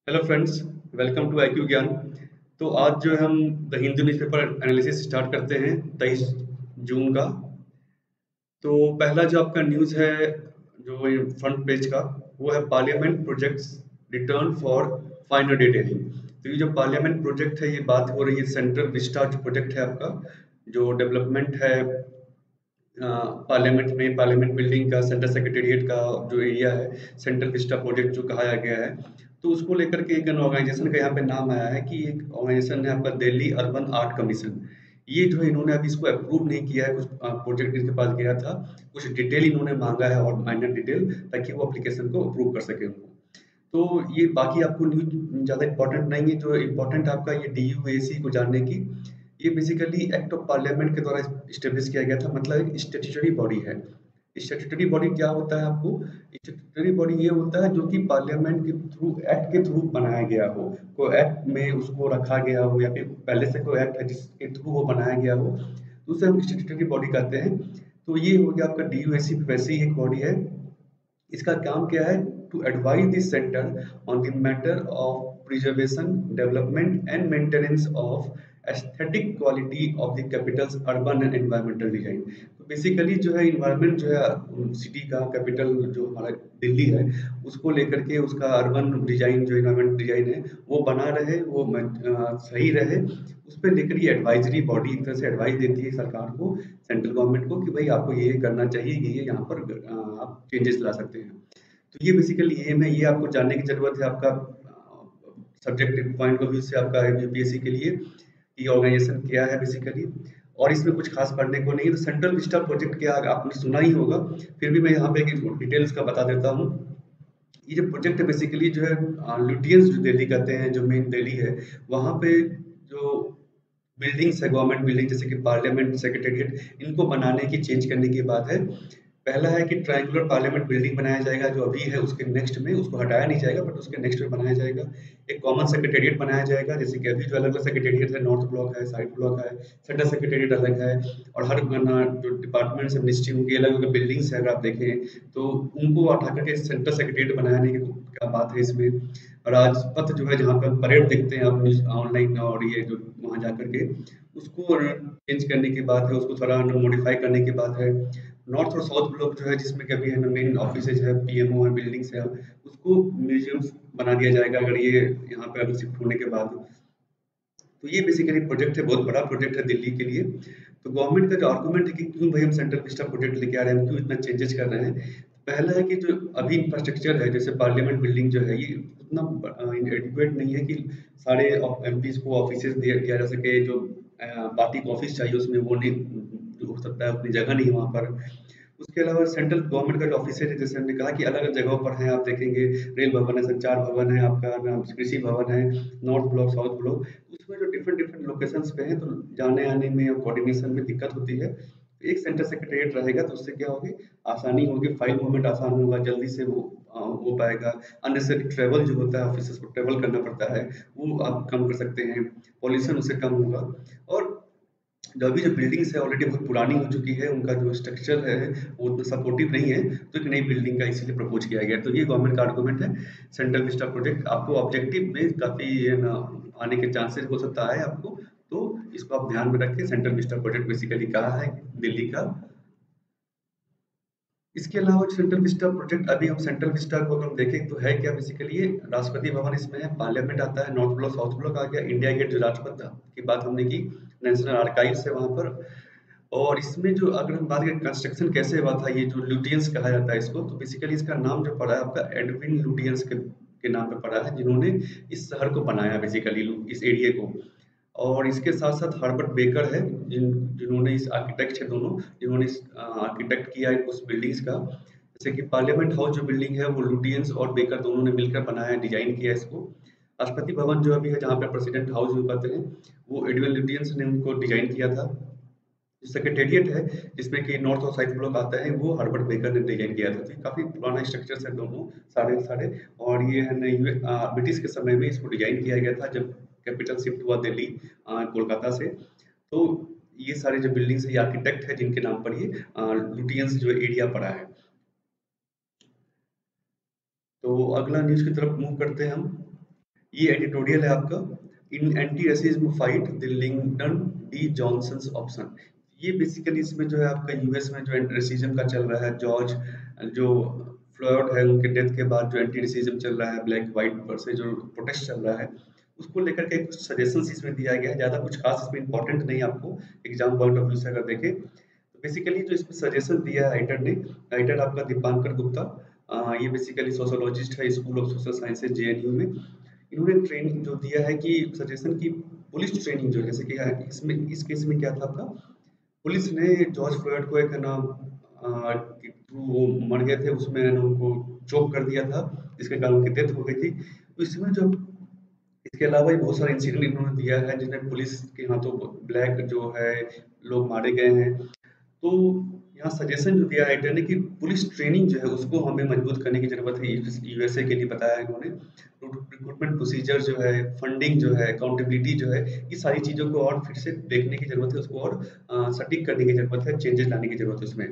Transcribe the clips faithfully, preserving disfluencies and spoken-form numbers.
Hello friends, welcome to IQ Gyan. तो आज जो है हम the Hindu newspaper analysis start करते हैं तेईस जून का। तो पहला जो आपका न्यूज़ है जो ये फ्रंट पेज का, वो है parliament projects return for final detailing. तो ये जो पार्लियामेंट प्रोजेक्ट है, ये बात हो रही है सेंट्रल विस्टा जो प्रोजेक्ट है आपका, जो डेवलपमेंट है पार्लियामेंट में, पार्लियामेंट बिल्डिंग का, सेंट्रल सेक्रेटेरिएट का जो एरिया है, सेंट्रल विस्टा प्रोजेक्ट जो कहा गया है। तो उसको लेकर के एक ऑर्गेनाइजेशन का यहाँ पे नाम आया है कि एक ऑर्गेनाइजेशन है आपका दिल्ली अर्बन आर्ट कमीशन। ये जो है इन्होंने अभी इसको अप्रूव नहीं किया है, कुछ प्रोजेक्ट इनके पास गया था, कुछ डिटेल इन्होंने मांगा है और माइनर डिटेल, ताकि वो एप्लीकेशन को अप्रूव कर सके उनको। तो ये बाकी आपको न्यूज ज़्यादा इम्पोर्टेंट नहीं है, जो इम्पोर्टेंट आपका ये डी यू ए सी को जानने की, ये बेसिकली एक्ट ऑफ पार्लियामेंट के द्वारा इस्टेब्लिश किया गया था, मतलब एक स्टैट्यूटरी बॉडी है। स्टैट्यूटरी बॉडी क्या होता है आपको? स्टैट्यूटरी बॉडी ये होता है जो कि पार्लियामेंट के थ्रू, एक्ट के थ्रू बनाया गया हो, कोई एक्ट में उसको रखा गया हो, या फिर पहले से कोई एक्ट है जिसके थ्रू वो बनाया गया हो, तो उसे हम स्टैट्यूटरी बॉडी कहते हैं। तो ये हो गया आपका डी यू ए सी, वैसे ही एक बॉडी है। इसका काम क्या है? To advise this centre on the matter of preservation, development and maintenance of aesthetic quality of the capital's urban and environmental design. तो बेसिकली जो है इन्वायरमेंट जो है सिटी का, कैपिटल जो हमारा दिल्ली है, उसको लेकर के उसका अर्बन डिजाइन, जो इन्वायरमेंट डिजाइन है, वो बना रहे, वो आ, सही रहे, उस पर लेकर ये एडवाइजरी बॉडी एक तरह से एडवाइस देती है सरकार को, सेंट्रल गवर्नमेंट को, कि भाई आपको ये करना चाहिए, ये यहाँ पर आ, आप चेंजेस ला सकते हैं। तो ये बेसिकली एम है, ये आपको जानने की जरूरत है आपका सब्जेक्ट पॉइंट ऑफ व्यू से, आपका यू पी एस सी के लिए, ये ऑर्गेनाइजेशन क्या है बेसिकली। और इसमें कुछ खास पढ़ने को नहीं है। तो सेंट्रल विस्टा प्रोजेक्ट क्या आपने सुना ही होगा, फिर भी मैं यहाँ पे एक डिटेल्स का बता देता हूँ। ये जो प्रोजेक्ट है बेसिकली जो है लुटियंस जो दिल्ली कहते हैं, जो मेन दिल्ली है, वहाँ पे जो बिल्डिंग्स है, गवर्नमेंट बिल्डिंग जैसे कि पार्लियामेंट, सेक्रेटेरिएट, इनको बनाने की, चेंज करने की बात है। पहला है कि ट्रायंगुलर पार्लियामेंट बिल्डिंग बनाया जाएगा, जो अभी है उसके नेक्स्ट में, उसको हटाया नहीं जाएगा, बट उसके नेक्स्ट में बनाया जाएगा। एक कॉमन सेक्रेटेरिएट बनाया जाएगा, जैसे कि अभी जो अलग अलग सेक्रेटेरिएट है, नॉर्थ ब्लॉक है, साउथ ब्लॉक है, सेंट्रल सेक्रेटेरिएट अलग है, और हर जो डिपार्टमेंट्स है, मिनिस्ट्री, उनकी अलग अलग बिल्डिंग्स है। अगर आप देखें तो उनको हटा करके सेंट्रल सेक्रेटेरिएट बनाने की क्या बात है इसमें। राजपथ जो है, जहाँ पर परेड देखते हैं आप न्यूज ऑनलाइन, और ये जो वहाँ जा करके उसको चेंज करने की बात है, उसको थोड़ा मॉडिफाई करने की बात है। नॉर्थ और साउथ ब्लॉक जो है, जिसमें कि अभी है ना मेन ऑफिसेज है, पी एम ओ है, बिल्डिंग्स है, उसको म्यूजियम्स बना दिया जाएगा अगर ये यहाँ पे अभी शिफ्ट होने के बाद। तो ये बेसिकली प्रोजेक्ट है, बहुत बड़ा प्रोजेक्ट है दिल्ली के लिए। तो गवर्नमेंट का जो आर्गुमेंट है कि क्यों भाई हम सेंट्रल विस्टा प्रोजेक्ट लेके आ रहे हैं, क्यों इतना चेंजेस कर रहे हैं। पहला है कि जो अभी इंफ्रास्ट्रक्चर है, जैसे पार्लियामेंट बिल्डिंग जो है, ये उतना एडिक्वेट नहीं है कि सारे एम पीज को ऑफिसेज दिया दिया जा सके। जो पार्टी का ऑफिस चाहिए उसमें वो नहीं हो सकता है, उतनी जगह नहीं वहाँ पर। उसके अलावा सेंट्रल गवर्नमेंट का जो ऑफिस है, जैसे हमने कहा कि अलग अलग जगहों पर हैं, आप देखेंगे रेल भवन है, संचार भवन है, आपका ना कृषि भवन है, नॉर्थ ब्लॉक, साउथ ब्लॉक, उसमें जो डिफरेंट डिफरेंट लोकेशंस पे हैं, तो जाने आने में और कोऑर्डिनेशन में दिक्कत होती है। तो एक सेंटर सेक्रेटेरिएट रहेगा, तो उससे क्या होगी, आसानी होगी, फाइल मूवमेंट आसान होगा, जल्दी से वो अ, हो पाएगा। अननेसेसरी ट्रैवल जो होता है, ऑफिस को ट्रैवल करना पड़ता है, वो आप कम कर सकते हैं, पॉल्यूशन उससे कम होगा। और जो अभी जो बिल्डिंग्स है ऑलरेडी बहुत पुरानी हो चुकी है, उनका जो स्ट्रक्चर है वो उतना सपोर्टिव नहीं है, तो एक नई बिल्डिंग का इसीलिए प्रपोज किया गया। तो ये गवर्नमेंट का आर्गुमेंट है। सेंट्रल विस्टा प्रोजेक्ट आपको ऑब्जेक्टिव में काफी ना आने के चांसेस हो सकता है आपको, तो इसको आप ध्यान में रखें। सेंट्रल विस्टा प्रोजेक्ट बेसिकली कहा है दिल्ली का। इसके अलावा सेंट्रल विस्टा प्रोजेक्ट, अभी हम सेंट्रल विस्टा को अगर हम देखें तो है क्या, बेसिकली ये राष्ट्रपति भवन इसमें है, पार्लियामेंट आता है, नॉर्थ ब्लॉक, साउथ ब्लॉक आ गया, इंडिया गेट जो राजपथ की बात हमने की, नेशनल आर्काइव्स है वहाँ पर। और इसमें जो अगर हम बात करें कंस्ट्रक्शन कैसे हुआ था, ये जो लुटियंस कहा जाता है इसको, तो बेसिकली इसका नाम जो पड़ा है आपका एडविन लुटियंस के, के नाम पे पड़ा है, जिन्होंने इस शहर को बनाया बेसिकली, इस एरिया को। और इसके साथ-साथ हर्बर्ट बेकर है, जिन जिन्होंने इस आर्किटेक्ट है दोनों, जिन्होंने इस अ, आर्किटेक्ट किया है उस बिल्डिंग्स का। जैसे कि पार्लियामेंट हाउस जो बिल्डिंग है, वो लुटियंस और बेकर दोनों ने मिलकर बनाया, डिजाइन किया इसको। राष्ट्रपति भवन जो अभी है, जहाँ पे प्रेसिडेंट हाउस जो कहते हैं, वो एडविन लुटियंस ने उनको डिजाइन किया था। जो सेक्रेटेरिएट है, जिसमें कि नॉर्थ और साउथ ब्लॉक आता है, वो हर्बर्ट बेकर ने डिजाइन किया था। तो ये काफ़ी पुराना स्ट्रक्चर्स है दोनों, सारे सारे। और ये है ना यू अ, ब्रिटिश के समय में इसको डिजाइन किया गया था, जब कैपिटल शिफ्ट हुआ दिल्ली अ, कोलकाता से। तो ये सारे जो बिल्डिंग्स है, ये आर्किटेक्ट है जिनके नाम पर ये अ, लुटियंस जो एरिया पड़ा है। तो अगला न्यूज़ की तरफ मूव करते हैं हम। ये एडिटोरियल है आपका, in anti racism fight the Lincoln D Johnson option. ये बेसिकली इसमें जो है आपका यूएस में जो रेसिज्म का चल रहा है, जॉर्ज जो फ्लॉयड है उनके डेथ के बाद जो एंटी रेसिज्म चल रहा है, ब्लैक वाइट पर से जो प्रोटेस्ट चल रहा है, उसको लेकर के कुछ सजेशंस इसमें दिया गया है। ज़्यादा कुछ खास इसमें इंपॉर्टेंट नहीं, आपको एग्जाम पॉइंट ऑफ व्यू से अगर देखें तो बेसिकली जो इसमें सजेशन दिया है राइटर ने, राइटर आपका दीपांकर गुप्ता, अ, ये बेसिकली सोशोलॉजिस्ट है school of social sciences JNU में। इन्होंने ट्रेनिंग जो दिया है कि सजेशन की पुलिस ट्रेनिंग जो है, जैसे कि इसमें इस केस में क्या था आपका, पुलिस ने जॉर्ज फ्लॉयड को एक है ना अ, कि थ्रू वो मर गए थे उसमें है ना उनको चोक कर दिया था, जिसके कारण उनकी डेथ हो गई थी। तो इसमें जो इसके अलावा भी बहुत सारे इंसिडेंट इन्होंने दिया है जिसमें पुलिस के हाथों ब्लैक जो है लोग मारे गए हैं। तो यहाँ सजेशन जो दिया है राइटर ने कि पुलिस ट्रेनिंग जो है उसको हमें मजबूत करने की ज़रूरत है। यूएसए के लिए बताया इन्होंने, रिक्रूटमेंट प्रोसीजर जो है, फंडिंग जो है, अकाउंटेबिलिटी जो है, ये सारी चीज़ों को और फिर से देखने की ज़रूरत है, उसको और अ, सटीक करने की ज़रूरत है, चेंजेस लाने की ज़रूरत है उसमें।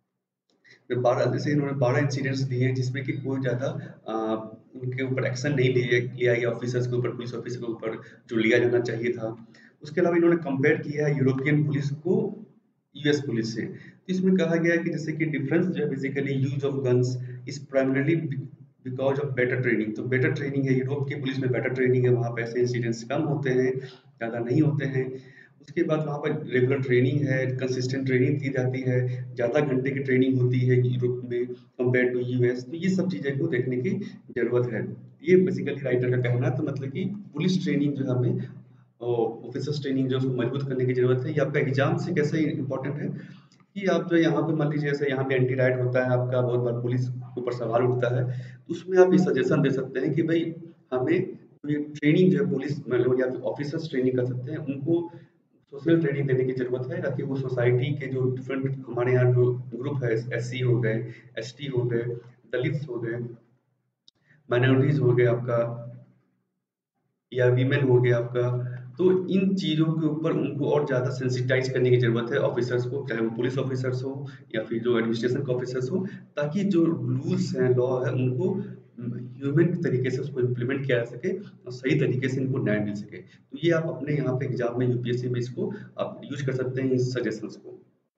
फिर बारह जैसे इन्होंने बारह इंसिडेंट्स दिए हैं जिसमें कि कोई ज़्यादा अ, उनके ऊपर एक्शन नहीं लिए लिया गया, ऑफिसर्स के ऊपर, पुलिस ऑफिसर के ऊपर जो लिया जाना चाहिए था। उसके अलावा इन्होंने कंपेयर किया है यूरोपियन पुलिस को यूएस पुलिस से। तो इसमें कहा गया है कि जैसे कि डिफरेंस जो है basically use of guns is primarily because of better training. तो बेटर ट्रेनिंग है, यूरोप की पुलिस में बेटर ट्रेनिंग है, वहाँ पे ऐसे इंसिडेंट्स कम होते हैं, ज़्यादा नहीं होते हैं। उसके बाद वहाँ पर रेगुलर ट्रेनिंग है, कंसिस्टेंट ट्रेनिंग दी जाती है, ज़्यादा घंटे की ट्रेनिंग होती है यूरोप में कंपेयर टू यूएस। तो ये सब चीज़ें को देखने की ज़रूरत है। ये बेसिकली राइटर का कहना है। तो मतलब कि पुलिस ट्रेनिंग जो है हमें ऑफिसर्स ट्रेनिंग जो उसको मजबूत करने की ज़रूरत है। ये आपका एग्जाम से कैसे इम्पोर्टेंट है कि आप जो यहाँ पे मान लीजिए जैसे यहाँ पे एंटी राइट होता है आपका, बहुत बार पुलिस के ऊपर सवाल उठता है, तो उसमें आप ये सजेशन दे सकते हैं कि भाई हमें ये ट्रेनिंग जो है पुलिस में लोग या फिर ऑफिसर्स ट्रेनिंग कर सकते हैं, उनको सोशल ट्रेनिंग देने की ज़रूरत है ताकि वो सोसाइटी के जो डिफरेंट हमारे यहाँ जो ग्रुप है, एस सी हो गए, एस टी हो गए, दलित्स हो गए, माइनॉरिटीज़ हो गए आपका, या वीमेन हो गया आपका। तो इन चीज़ों के ऊपर उनको और ज़्यादा सेंसिटाइज करने की ज़रूरत है ऑफिसर्स को, चाहे वो पुलिस ऑफिसर्स हो या फिर जो एडमिनिस्ट्रेशन के ऑफिसर्स हो, ताकि जो रूल्स हैं, लॉ है, उनको ह्यूमन तरीके से उसको इम्प्लीमेंट किया जा सके और सही तरीके से इनको न्याय मिल सके। तो ये आप अपने यहाँ पे एग्जाम में यूपीएससी में इसको आप यूज कर सकते हैं इस सजेशंस को।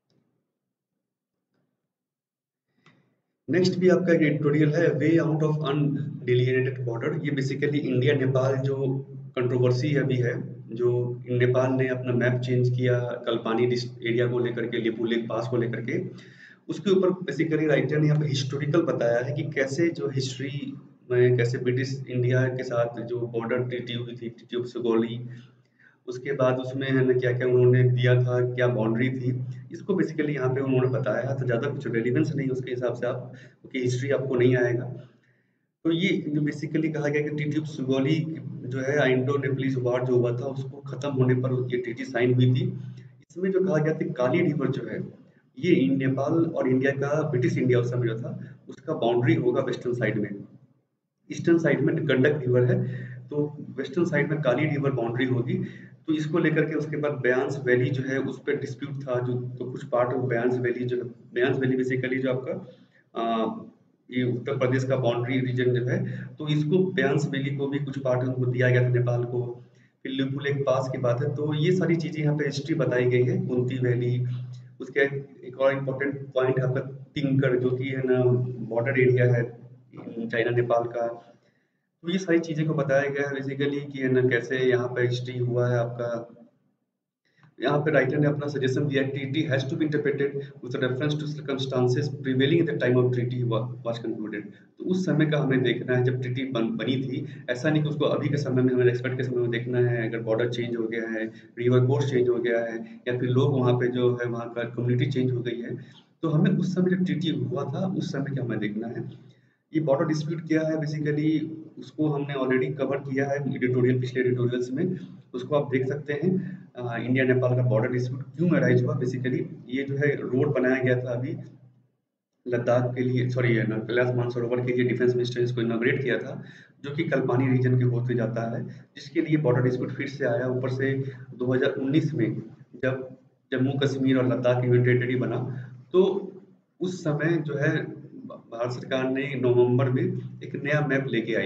नेक्स्ट भी आपका एक एडिटोरियल है, way out of undelineated border. ये बेसिकली इंडिया नेपाल जो कंट्रोवर्सी अभी है, जो नेपाल ने अपना मैप चेंज किया कल्पानी एरिया को लेकर के, लिपुलेख पास को लेकर के, उसके ऊपर बेसिकली राइटर ने यहाँ पे हिस्टोरिकल बताया है कि कैसे जो हिस्ट्री में कैसे ब्रिटिश इंडिया के साथ जो बॉर्डर ट्रीटी हुई थी, ट्रीटी ऑफ सुगौली, उसके बाद उसमें है ना क्या-क्या उन्होंने दिया था, क्या बाउंड्री थी, इसको बेसिकली यहाँ पे उन्होंने बताया है। तो ज़्यादा कुछ रेलेवेंस नहीं है उसके हिसाब से, आप क्योंकि हिस्ट्री आपको नहीं आएगा। तो ये जो बेसिकली कहा गया कि ट्रीटी ऑफ सुगौली जो है इंडो नेपालीज वॉर जो हुआ था उसको खत्म होने पर ये ट्रीटी साइन हुई थी। इसमें जो कहा गया था काली रिवर जो है, ये नेपाल और इंडिया का, ब्रिटिश इंडिया उस समय जो था उसका बाउंड्री होगा वेस्टर्न साइड में। ईस्टर्न साइड में गंडक रिवर है, तो वेस्टर्न साइड में काली रिवर बाउंड्री होगी। तो इसको लेकर के उसके बाद बयान्स वैली जो है उस पर डिस्प्यूट था, जो तो कुछ पार्ट ऑफ बयान्स वैली जो है, बयान्स वैली बेसिकली जो आपका अ, ये उत्तर प्रदेश का बाउंड्री रीजन जो है, तो इसको बयान्स वैली को भी कुछ पार्ट उनको दिया गया था नेपाल को। फिर लिपुलेख पास की बात है, तो ये सारी चीज़ें यहाँ पे हिस्ट्री बताई गई है, कुंती वैली। उसके एक और इम्पोर्टेंट पॉइंट है आपका तिंकर, जो कि है ना बॉर्डर एरिया है चाइना नेपाल का। तो ये सारी चीज़ें को बताया गया है बेसिकली कि है ना कैसे यहाँ पे हिस्ट्री हुआ है आपका। यहाँ पे राइटर ने अपना सजेशन दिया, treaty has to be interpreted with reference to circumstances prevailing at the time of treaty was concluded. तो उस समय का हमें देखना है जब ट्रीटी बन बनी थी। ऐसा नहीं कि उसको अभी के समय में, हमें एक्सपेक्ट के समय में देखना है। अगर बॉर्डर चेंज हो गया है, रिवर कोर्स चेंज हो गया है, या फिर लोग वहाँ पे जो है वहाँ का कम्युनिटी चेंज हो गई है, तो हमें उस समय जब ट्रीटी हुआ था उस समय का हमें देखना है। ये बॉर्डर डिस्प्यूट क्या है बेसिकली, उसको हमने ऑलरेडी कवर किया है एडिटोरियल, पिछले एडिटोरियल्स में, उसको आप देख सकते हैं। अ, इंडिया नेपाल का बॉर्डर डिस्प्यूट क्यों अराइज हुआ बेसिकली, ये जो है रोड बनाया गया था अभी लद्दाख के लिए, सॉरी है ना कैलाश मानसरोवर के लिए, डिफेंस मिनिस्टर ने इसको इनॉग्रेट किया था, जो कि कल्पानी रीजन के होते जाता है, जिसके लिए बॉर्डर डिस्प्यूट फिर से आया। ऊपर से दो हज़ार उन्नीस में जब जम्मू कश्मीर और लद्दाख यूनियन टेरिटरी बना, तो उस समय जो है भारत सरकार ने नवंबर में एक नया मैप लेके आई,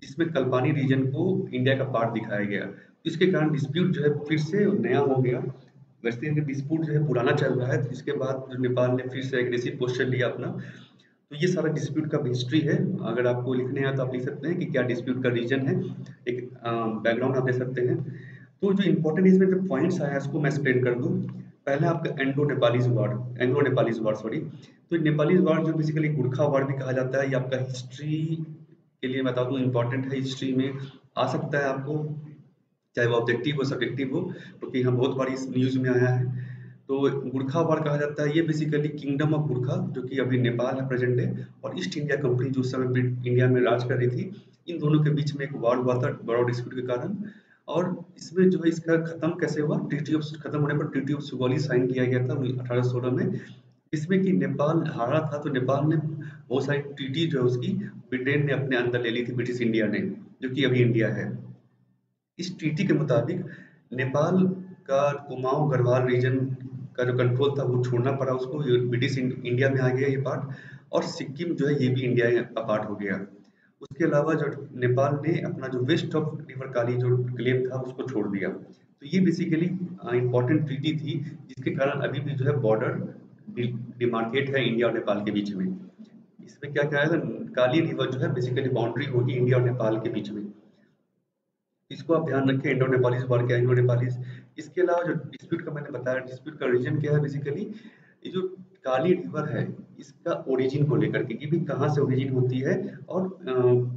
जिसमें कल्पानी रीजन को इंडिया का पार्ट दिखाया गया। तो इसके कारण डिस्प्यूट जो है फिर से नया हो गया। वैसे ये डिस्प्यूट जो है पुराना चल रहा है, तो इसके बाद जो नेपाल ने फिर से एग्रेसिव पोस्चर लिया अपना। तो ये सारा डिस्प्यूट का हिस्ट्री है। अगर आपको लिखने आए तो आप लिख सकते हैं कि क्या डिस्प्यूट का रीजन है, एक बैकग्राउंड आप दे सकते हैं। तो जो इम्पोर्टेंट इसमें जो पॉइंट्स आया है उसको मैं एक्सप्लेन कर दूँ। पहला आपका Anglo Nepalese war, Anglo Nepalese war sorry. तो नेपालीज वार जो बेसिकली गुरखा वार भी कहा जाता है, ये आपका हिस्ट्री के लिए बता दूँ इम्पोर्टेंट है, हिस्ट्री में आ सकता है आपको, चाहे वो ऑब्जेक्टिव हो सब्जेक्टिव हो, क्योंकि यहाँ बहुत बार इस न्यूज़ में आया है। तो गुरखा वार कहा जाता है, ये बेसिकली किंगडम ऑफ गुरखा जो कि अभी नेपाल है प्रेजेंट डे, और ईस्ट इंडिया कंपनी जो उस समय ब्रिट- इंडिया में राज कर रही थी, इन दोनों के बीच में एक वार हुआ था बड़ा डिस्प्यूट के कारण। और इसमें जो है इसका खत्म कैसे हुआ, ट्रीटी ऑफ खत्म होने पर ट्रीटी ऑफ सुगौली साइन किया गया था अठारह सौ सोलह में, इसमें कि नेपाल हारा था, तो नेपाल ने बहुत सारी ट्रीटी जो है उसकी ब्रिटेन ने अपने अंदर ले ली थी, ब्रिटिश इंडिया ने, जो कि अभी इंडिया है। इस ट्रीटी के मुताबिक नेपाल का कुमाऊं गढ़वाल रीजन का जो कंट्रोल था वो छोड़ना पड़ा उसको, ये ब्रिटिश इंडिया में आ गया ये पार्ट, और सिक्किम जो है ये भी इंडिया का पार्ट हो गया। उसके अलावा जो नेपाल ने अपना जो वेस्ट ऑफ रिवर काली जो क्लेम था उसको छोड़ दिया। तो ये बेसिकली इंपॉर्टेंट ट्रीटी थी, जिसके कारण अभी भी जो है बॉर्डर डिमार्केट है इंडिया और नेपाल के बीच में। इसमें क्या क्या है, काली रिवर जो है बेसिकली बाउंड्री होगी इंडिया और नेपाल के बीच में। इसको आप ध्यान रखें, इंडो नेपालीज वार क्या, इंडो नेपालीज। इसके अलावा जो डिस्प्यूट का मैंने बताया, डिस्प्यूट का रीजन क्या है, बेसिकली ये जो काली रिवर है इसका ओरिजिन को लेकर के, कि भी कहाँ से ओरिजिन होती है, और अ,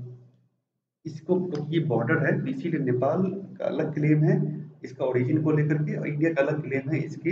इसको ये बॉर्डर है, इसीलिए नेपाल का अलग क्लेम है इसका ओरिजिन को लेकर के, और इंडिया का अलग क्लेम है इसके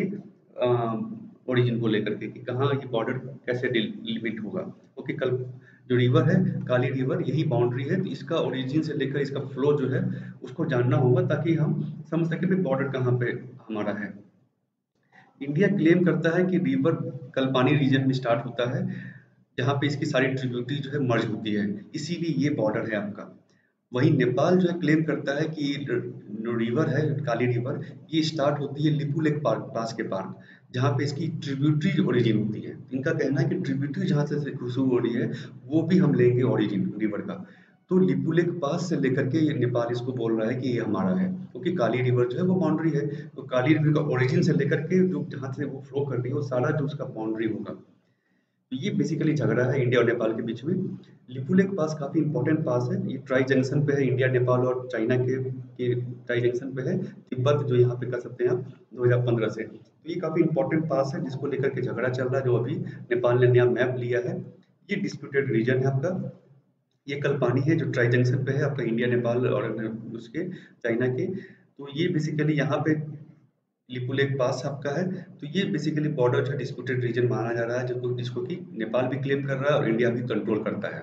ओरिजिन को लेकर के, कि कहाँ ये बॉर्डर कैसे लिमिट होगा। ओके, कल जो रिवर है काली रिवर यही बाउंड्री है, तो इसका ओरिजिन से लेकर इसका फ्लो जो है उसको जानना होगा, ताकि हम समझ सके कि बॉर्डर कहाँ पे हमारा है। इंडिया क्लेम करता है कि रिवर कल्पानी रीजन में स्टार्ट होता है, जहाँ पे इसकी सारी ट्रिब्यूटरी जो है मर्ज होती है, इसीलिए ये बॉर्डर है आपका। वहीं नेपाल जो है क्लेम करता है कि जो रिवर है काली रिवर, ये स्टार्ट होती है लिपू लेक पार्क पास के पार्क, जहाँ पे इसकी ट्रिब्यूटरी ओरिजिन होती है। इनका कहना है कि ट्रिब्यूटरी जहाँ से शुरू हो रही है वो भी हम लेंगे ओरिजिन रिवर का। तो लिपू लेक पास से लेकर के ये नेपाल इसको बोल रहा है कि ये हमारा है, क्योंकि काली रिवर जो है वो बाउंड्री है। तो काली रिवर का ओरिजिन से लेकर के जो जहाँ से वो फ्लो कर रही है वो सारा जो उसका बाउंड्री होगा। तो ये बेसिकली झगड़ा है इंडिया और नेपाल के बीच में। लिपुलेख पास काफ़ी इंपॉर्टेंट पास है, ये ट्राई जंक्शन पे है, इंडिया नेपाल और चाइना के के ट्राई जंक्शन पे है, तिब्बत जो यहाँ पे कर सकते हैं आप दो हज़ार पंद्रह से। तो ये काफ़ी इंपॉर्टेंट पास है जिसको लेकर के झगड़ा चल रहा है, जो अभी नेपाल ने नया मैप लिया है। ये डिस्प्यूटेड रीजन है आपका, ये कल्पानी है जो ट्राई जंक्शन पे है आपका, इंडिया नेपाल और उसके चाइना के। तो ये बेसिकली यहाँ पे लिपुलेख पास आपका है। तो ये बेसिकली बॉर्डर जो डिस्प्यूटेड रीजन माना जा रहा है, जिसको जिसको कि नेपाल भी क्लेम कर रहा है और इंडिया भी कंट्रोल करता है।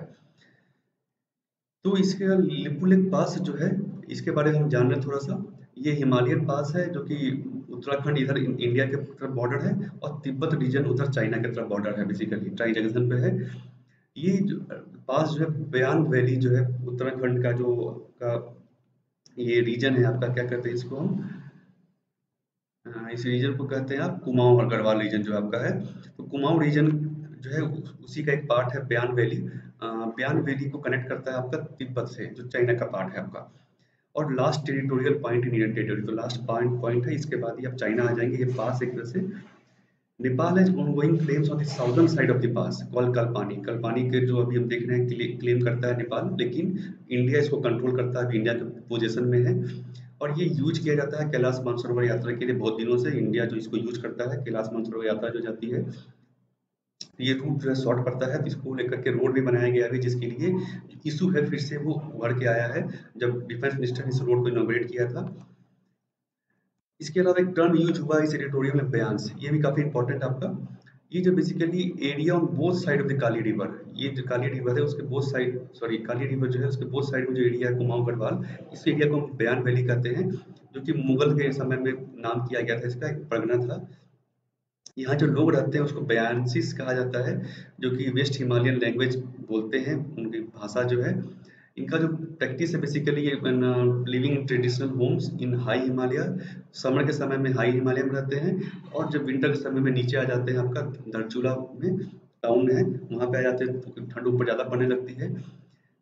तो इसके लिपुलेख पास जो है इसके बारे में हम जान रहे हैं थोड़ा सा। ये हिमालयन पास है जो कि उत्तराखंड इधर इंडिया के तरफ बॉर्डर है, और तिब्बत रीजन उधर चाइना के तरफ बॉर्डर है, बेसिकली ट्राई जंक्शन पे है। ये जो पास जो है बयान वैली जो है उत्तराखंड का जो का ये रीजन है आपका, क्या कहते हैं इसको हम, हाँ, इस रीजन को कहते हैं आप कुमाऊं और गढ़वाल रीजन जो आपका है। तो कुमाऊं रीजन जो है उस- उसी का एक पार्ट है बयान वैली। अ, बयान वैली को कनेक्ट करता है आपका तिब्बत से, जो चाइना का पार्ट है आपका। और last territorial point in Indian territory, तो लास्ट पॉइंट पॉइंट है, इसके बाद ही आप चाइना आ जाएंगे। ये पास एक तरह से नेपाल है ongoing claims on the southern side of the pass called Kalapani. Kalapani के जो अभी हम देख रहे हैं क्ले, क्लेम करता है नेपाल, लेकिन इंडिया इसको कंट्रोल करता है, अभी इंडिया के पोजीशन में है। और ये यूज किया जाता है कैलाश मानसरोवर यात्रा के लिए बहुत दिनों से, इंडिया जो इसको यूज करता है, कैलाश मानसरोवर यात्रा जो जाती है, ये रूट जो है शॉर्ट पड़ता है, तो इसको लेकर के रोड भी बनाया गया है, जिसके लिए इशू है फिर से वो उभर के आया है जब डिफेंस मिनिस्टर ने इस रोड को इनॉग्रेट किया था। इसके अलावा एक टर्म यूज हुआ इस एडिटोरियल में, बयान्स, ये भी काफ़ी इंपॉर्टेंट आपका। ये जो basically area on both side of the Kali river, ये जो काली रिवर है उसके both side, sorry Kali river जो है उसके बोथ साइड में जो एरिया है कुमाऊं गढ़वाल, इस एरिया को हम बयान वैली कहते हैं, जो कि मुगल के समय में नाम किया गया था, इसका एक परगना था। यहाँ जो लोग रहते हैं उसको बयानसिस कहा जाता है, जो कि वेस्ट हिमालयन लैंग्वेज बोलते हैं, उनकी भाषा जो है। इनका जो प्रैक्टिस है बेसिकली ये living in traditional homes in high Himalaya, summer के समय में हाई हिमालय में रहते हैं, और जब विंटर के समय में नीचे आ जाते हैं आपका धरचूला में टाउन है वहाँ पे आ जाते हैं, तो ठंड ऊपर ज़्यादा पड़ने लगती है।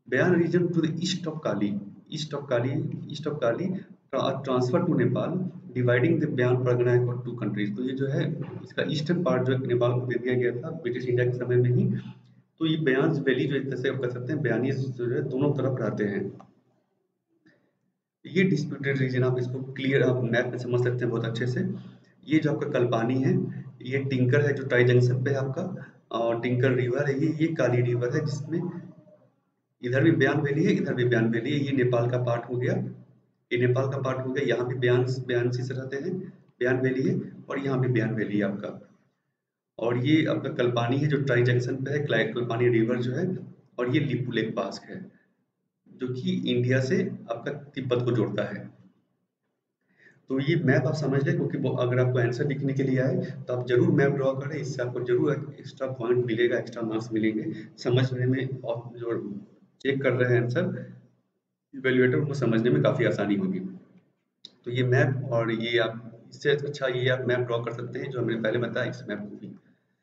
Byans region to the east of Kali, east of Kali, east of Kali transfer to Nepal, dividing the Byans pargana into to countries. तो ये जो है इसका ईस्टर्न पार्ट जो है नेपाल को दे दिया गया था ब्रिटिश इंडिया के समय में ही। तो ये बयान वैली जो एक तरह से आप कह सकते हैं बयानी जो है दोनों तरफ रहते हैं। ये डिस्प्यूटेड रीजन आप इसको क्लियर आप मैप में समझ सकते हैं बहुत अच्छे से। ये जो आपका कल्पानी है, ये टिंकर है जो टाई जंक्शन पे है आपका, और टिंकर रिवर है, ये ये काली रिवर है जिसमें इधर भी बयान वैली है, इधर भी बयान वैली है। ये नेपाल का पार्ट हो गया, ये नेपाल का पार्ट हो गया। यहाँ भी बयान बयानसी से रहते हैं, बयान वैली है, और यहाँ भी बयान वैली है आपका। और ये आपका कल्पानी है जो ट्राई जंक्शन पे है, क्लाइ- कल्पानी रिवर जो है, और ये लिपू लेक पास है जो कि इंडिया से आपका तिब्बत को जोड़ता है। तो ये मैप आप समझ लें, क्योंकि वो अगर आपको आंसर लिखने के लिए आए तो आप जरूर मैप ड्रॉ करें, इससे आपको जरूर एक्स्ट्रा पॉइंट मिलेगा, एक्स्ट्रा मार्क्स मिलेंगे समझने में, और जो चेक कर रहे हैं आंसर इवेल्युएटर को समझने में काफ़ी आसानी होगी। तो ये मैप, और ये आप इससे अच्छा ये आप मैप ड्रॉ कर सकते हैं जो हमने पहले बताया इस मैप को भी।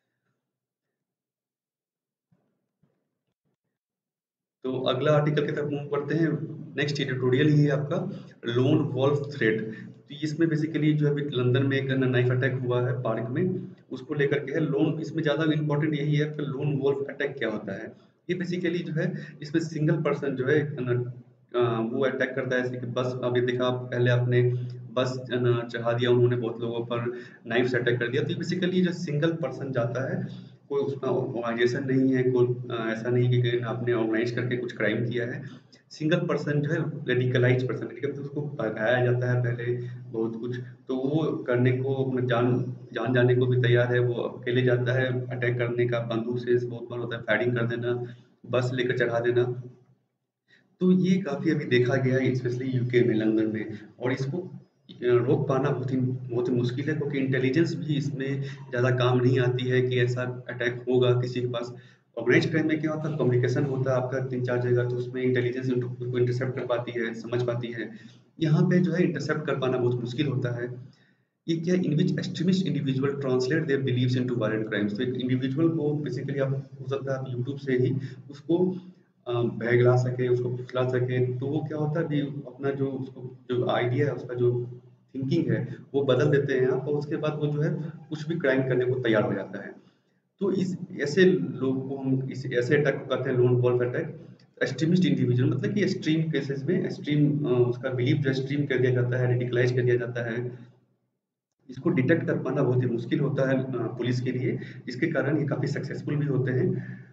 तो अगला आर्टिकल की तरफ मूव करते हैं। नेक्स्ट एडिटोरियल ही है आपका लोन वॉल्फ थ्रेड। तो इसमें बेसिकली जो अभी लंदन में एक नाइफ अटैक हुआ है पार्क में, उसको लेकर के है। लोन इसमें ज़्यादा इंपॉर्टेंट यही है कि लोन वॉल्फ अटैक क्या होता है। ये बेसिकली जो है इसमें सिंगल पर्सन जो है न, अ, वो अटैक करता है, जैसे कि बस अभी देखा आप पहले आपने बस न, चढ़ा दिया उन्होंने बहुत लोगों पर, नाइफ से अटैक कर दिया। तो बेसिकली जो सिंगल पर्सन जाता है, कोई उसका ऑर्गेनाइजेशन नहीं है, कोई अ, ऐसा नहीं कि कि आपने ऑर्गेनाइज करके कुछ क्राइम किया है। सिंगल पर्सन जो है रेडिकलाइज पर्सन, रेडिकल तो उसको भगाया जाता है पहले बहुत कुछ, तो वो करने को अपना जान जान जाने को भी तैयार है, वो अकेले जाता है अटैक करने का, बंदूक से बहुत बार होता है फायरिंग कर देना, बस लेकर चढ़ा देना। तो ये काफ़ी अभी देखा गया है स्पेशली यूके में, लंदन में, और इसको अ, रोक पाना बहुत ही बहुत ही मुश्किल है, क्योंकि इंटेलिजेंस भी इसमें ज़्यादा काम नहीं आती है कि ऐसा अटैक होगा किसी के पास। ऑर्गेनाइज क्राइम में क्या होता है, कम्युनिकेशन होता है आपका तीन चार जगह, तो उसमें इंटेलिजेंस को इंटरसेप्ट कर पाती है, समझ पाती है। यहाँ पे जो है इंटरसेप्ट कर पाना बहुत मुश्किल होता है। ये क्या, in which extremist individual translate their believes into violent crimes. तो एक इंडिविजुअल को बेसिकली आप हो सकता है आप यूट्यूब से ही उसको अ, बहला सके, उसको फुसला सके, तो वो क्या होता है कि अपना जो उसको जो आइडिया है, उसका जो थिंकिंग है, वो बदल देते हैं आप, और उसके बाद वो जो है कुछ भी क्राइम करने को तैयार हो जाता है। तो इस ऐसे लोग को हम इस ऐसे अटैक को कहते हैं lone wolf attack. Extremist individual मतलब कि एक्सट्रीम केसेस में एक्सट्रीम उसका बिलीफ जो एक्सट्रीम कर दिया जाता है, रेडिकलाइज कर दिया जाता है। इसको डिटेक्ट कर पाना बहुत ही मुश्किल होता है अ, पुलिस के लिए, जिसके कारण ये काफ़ी सक्सेसफुल भी होते हैं।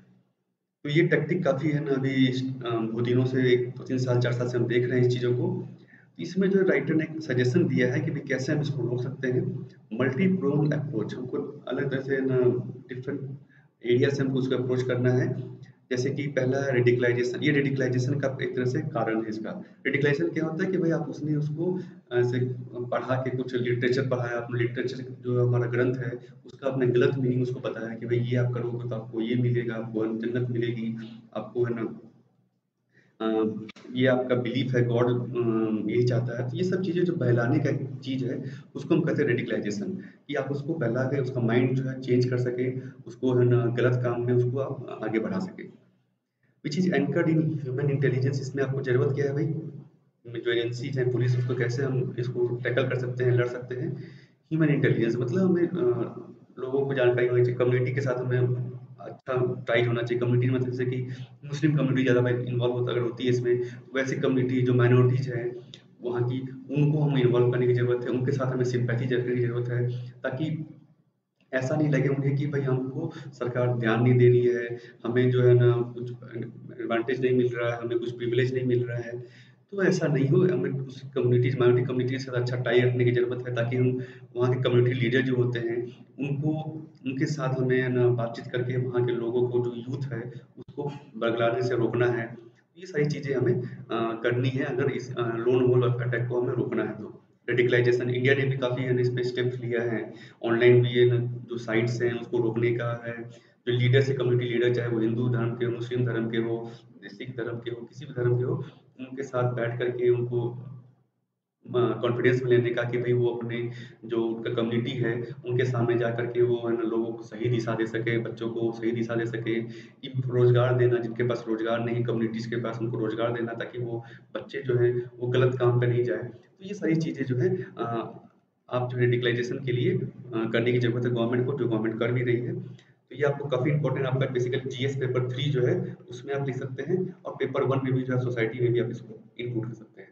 तो ये टैक्टिक काफ़ी है ना अभी अ, बहुत दिनों से, एक दो तीन साल चार साल से हम देख रहे हैं इस चीज़ों को। तो इसमें जो राइटर ने एक सजेशन दिया है कि भाई कैसे हम इसको रोक सकते हैं। मल्टी प्रोन अप्रोच, हमको अलग तरह से ना डिफरेंट एरिया से हमको उसको अप्रोच करना है। जैसे कि पहला है रेडिकलाइजेशन। ये रेडिकलाइजेशन का एक तरह से कारण है इसका। रेडिकलाइजेशन क्या होता है कि भाई आप उसने उसको ऐसे पढ़ा के कुछ लिटरेचर पढ़ाया, आपने लिटरेचर जो हमारा ग्रंथ है उसका आपने गलत मीनिंग उसको बताया कि भाई ये आप करोगे तो आपको ये मिलेगा, आपको जन्नत मिलेगी, आपको है ना अ, ये आपका बिलीफ है, गॉड यही चाहता है। तो ये सब चीज़ें जो बहलाने का एक चीज़ है, उसको हम कहते हैं रेडिकलाइजेशन, कि आप उसको बहला के उसका माइंड जो है चेंज कर सके, उसको है ना गलत काम में उसको आप आगे बढ़ा सके। Which is anchored in human intelligence. इसमें आपको ज़रूरत क्या है भाई, जो एजेंसीज है पुलिस, उसको कैसे हम इसको टैकल कर सकते हैं, लड़ सकते हैं। ह्यूमन इंटेलिजेंस मतलब हमें अ, लोगों को जानकारी होनी चाहिए, कम्युनिटी के साथ हमें अच्छा टाइट होना चाहिए। कम्युनिटी मतलब जैसे कि मुस्लिम कम्युनिटी ज़्यादा इन्वॉल्व होता अगर होती है इसमें, वैसी कम्युनिटी जो माइनॉरिटीज़ हैं वहाँ की, उनको हमें इन्वॉल्व करने की ज़रूरत है, उनके साथ हमें सिंपैथी रखने की ज़रूरत है, ताकि ऐसा नहीं लगे उन्हें कि भाई हमको सरकार ध्यान नहीं दे रही है, हमें जो है ना कुछ एडवांटेज नहीं मिल रहा है, हमें कुछ प्रिविलेज नहीं मिल रहा है। तो ऐसा नहीं हो, हमें उस कम्युनिटीज़ माइनॉरिटी कम्युनिटी के साथ अच्छा टाई रखने की ज़रूरत है, ताकि हम वहाँ के कम्युनिटी लीडर जो होते हैं उनको, उनके साथ हमें है ना बातचीत करके वहाँ के लोगों को, जो यूथ है उसको बरगलाने से रोकना है। ये सारी चीज़ें हमें अ, करनी है अगर इस लोन वोल्फ अटैक को हमें रोकना है तो। रेडिकलाइजेशन इंडिया ने भी काफ़ी है ना इस पे स्टेप्स लिया है। ऑनलाइन भी ये ना जो साइट्स हैं उसको रोकने का है। जो लीडर्स है, कम्युनिटी लीडर, चाहे वो हिंदू धर्म के हो, मुस्लिम धर्म के हो, सिख धर्म के हो, किसी भी धर्म के हो, उनके साथ बैठ करके उनको कॉन्फिडेंस में लेने का कि भाई वो अपने जो उनका कम्युनिटी है उनके सामने जा कर के वो है ना लोगों को सही दिशा दे सके, बच्चों को सही दिशा दे सके, कि रोज़गार देना जिनके पास रोज़गार नहीं, कम्युनिटीज़ के पास उनको रोज़गार देना ताकि वो बच्चे जो हैं वो गलत काम पे नहीं जाएँ। तो ये सारी चीज़ें जो है अ, आप जो है डिजिटलाइज़ेशन के लिए अ, करने की ज़रूरत है गवर्नमेंट को, जो गवर्नमेंट कर भी रही है। तो ये आपको काफ़ी इम्पोर्टेंट आपका बेसिकली जीएस पेपर थ्री जो है उसमें आप लिख सकते हैं और पेपर वन में भी जो है सोसाइटी में भी आप इसको इंक्लूड कर सकते हैं।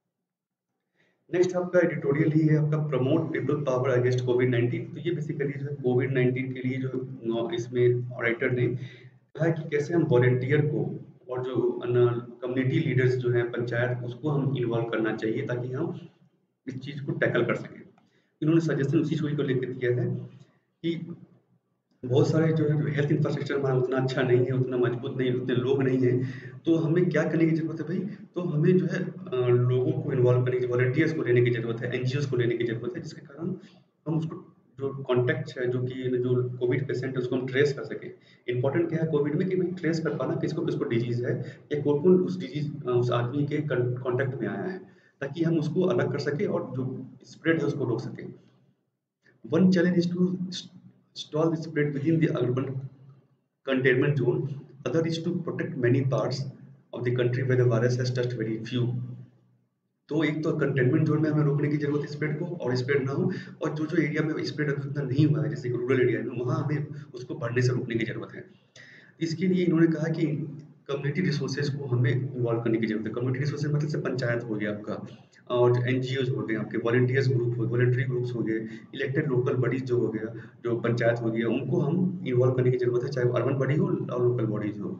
नेक्स्ट आपका एडिटोरियल ही है आपका promote people power against COVID nineteen. तो ये बेसिकली जो है कोविड नाइनटीन के लिए जो अ, इसमें राइटर ने कहा है कि कैसे हम वॉलंटियर को और जो कम्युनिटी लीडर्स जो हैं पंचायत उसको हम इन्वॉल्व करना चाहिए ताकि हम इस चीज़ को टैकल कर सकें। इन्होंने सजेशन उसी चीज़ को लेकर किया है कि बहुत सारे जो है हेल्थ इंफ्रास्ट्रक्चर हमारा उतना अच्छा नहीं है, उतना मजबूत नहीं है, उतने लोग नहीं हैं, तो हमें क्या करने की ज़रूरत है भई? तो हमें जो है अ, लोगों को इन्वॉल्व करने की वॉलंटियर्स को लेने की ज़रूरत है, एनजीओज़ को लेने की ज़रूरत है, जिसके कारण हम उसको जो कॉन्टैक्ट्स है, जो कि जो कोविड पेशेंट है, उसको हम ट्रेस कर सकें। इम्पोर्टेंट क्या है कोविड में कि भई ट्रेस कर पाना किसको-किसको डिज़ीज़ है या कौन-कौन उस डिज़ीज़ अ, उस आदमी के कन कॉन्टैक्ट में आया है, ताकि हम उसको अलग कर सकें और जो स्प्रेड है उसको रोक सकें। One challenge is to st- stall the spread within the urban containment zone. Other is to protect many parts of the country where the virus has touched very few. तो एक तो कंटेनमेंट जोन में हमें रोकने की जरूरत है spread को और स्प्रेड ना हो, और जो जो एरिया में स्प्रेड अभी उतना नहीं हुआ है जैसे रूरल एरिया में वहाँ हमें उसको बढ़ने से रोकने की जरूरत है। इसके लिए इन्होंने कहा कि कम्युनिटी रिसोर्सेज को हमें इन्वॉल्व करने की जरूरत है। कम्युनिटी रिसोर्सेज मतलब से पंचायत हो गया आपका और जो एनजीओज हो गए आपके, वॉलंटियर्स ग्रुप हो वॉलंटरी ग्रुप्स हो गए, इलेक्टेड लोकल बडीज जो हो गया, जो पंचायत हो गया, उनको हम इन्वॉल्व करने की जरूरत है, चाहे वो अर्बन बडी हो और लोकल बॉडीज हो।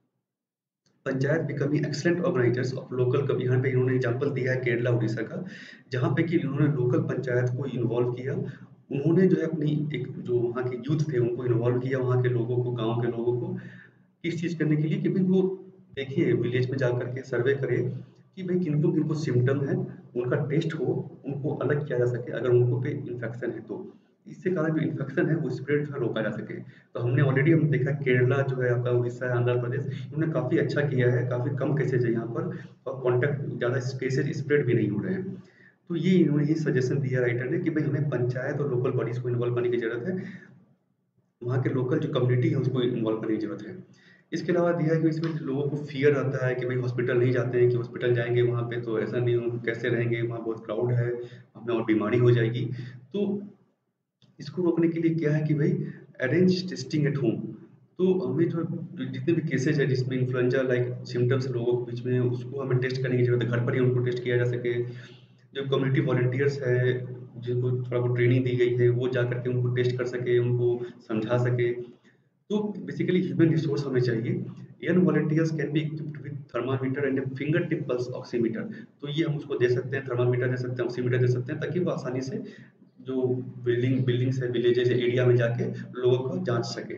Panchayat becoming excellent organisers of local कब यहाँ पे इन्होंने एग्जांपल दिया है केरला, उड़ीसा का, जहाँ पे कि इन्होंने लोकल पंचायत को इन्वॉल्व किया। उन्होंने जो है अपनी एक जो वहाँ के यूथ थे उनको इन्वॉल्व किया, वहाँ के लोगों को, गाँव के लोगों को किस चीज़ करने के लिए कि भाई वो देखिए विलेज में जाकर के सर्वे करे कि भाई किनको किनको सिम्टम है, उनका टेस्ट हो, उनको अलग किया जा सके अगर उनको पे इन्फेक्शन है तो। इससे कारण जो इन्फेक्शन है वो स्प्रेड जो है रोका जा सके। तो हमने ऑलरेडी हम देखा केरला जो है आपका, उड़ीसा है, आंध्र प्रदेश, इन्होंने काफ़ी अच्छा किया है, काफ़ी कम केसेज़ है यहाँ पर और कॉन्टैक्ट ज़्यादा केसेज़ स्प्रेड भी नहीं हो रहे हैं। तो ये इन्होंने ये सजेशन दिया राइटर ने कि भाई हमें पंचायत और लोकल बॉडीज़ को इन्वॉल्व करने की ज़रूरत है। वहाँ के लोकल जो कम्युनिटी है उसको इन्वॉल्व करने की ज़रूरत है। इसके अलावा दिया है कि इसमें लोगों को फ़ियर आता है कि भाई हॉस्पिटल नहीं जाते हैं, कि हॉस्पिटल जाएँगे वहाँ पे तो ऐसा नहीं हो कैसे रहेंगे, वहाँ बहुत क्राउड है, हमें और बीमारी हो जाएगी। तो इसको रोकने के लिए क्या है कि भाई अरेंज टेस्टिंग एट होम। तो हमें जो जो जितने भी केसेज़ हैं जिसमें इन्फ्लुएंजा लाइक सिम्पटम्स लोगों के बीच में उसको हमें टेस्ट करने की ज़रूरत है, घर पर ही उनको टेस्ट किया जा सके। जो कम्युनिटी वॉलंटियर्स है, जिनको थोड़ा बहुत ट्रेनिंग दी गई है, वो जाकर के उनको टेस्ट कर सके, उनको समझा सके। तो बेसिकली ह्यूमन रिसोर्स हमें चाहिए। Young volunteers can be equipped with thermometer and a finger tip pulse oximeter. तो ये हम उसको दे सकते हैं, थर्मामीटर दे सकते हैं, ऑक्सीमीटर दे सकते हैं ताकि वो आसानी से जो बिल्डिंग बिल्डिंग्स है, विलेजेस एरिया में जाके लोगों को जाँच सके।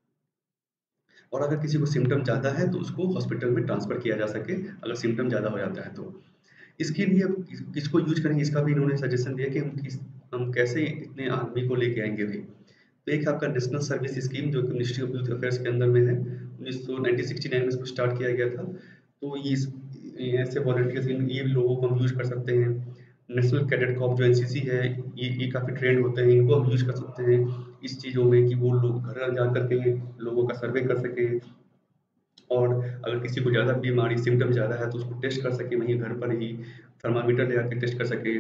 और अगर किसी को सिम्पटम ज़्यादा है तो उसको हॉस्पिटल में ट्रांसफ़र किया जा सके, अगर सिम्पटम ज़्यादा हो जाता है तो। इसके लिए अब किस किसको यूज़ करेंगे इसका भी इन्होंने सजेशन दिया कि हम किस हम कैसे इतने आदमी को लेके आएँगे भाई। तो एक आपका नेशनल सर्विस स्कीम जो कि मिनिस्ट्री ऑफ यूथ अफेयर्स के अंदर में है, उन्नीस सौ नाइनटीन सिक्सटी नाइन में इसको स्टार्ट किया गया था। तो ये इस ऐसे वॉलंटियर्स इन ये लोगों को हम यूज़ कर सकते हैं। नेशनल कैडेट कॉर्प जो एनसीसी है, ये ये काफ़ी ट्रेंड होते हैं, इनको हम यूज़ कर सकते हैं इस चीज़ों में कि वो लोग घर-घर जा कर के लोगों का सर्वे कर सकें और अगर किसी को ज़्यादा बीमारी सिम्पटम ज़्यादा है तो उसको टेस्ट कर सकें वहीं घर पर ही, थर्मामीटर ले आके टेस्ट कर सकें।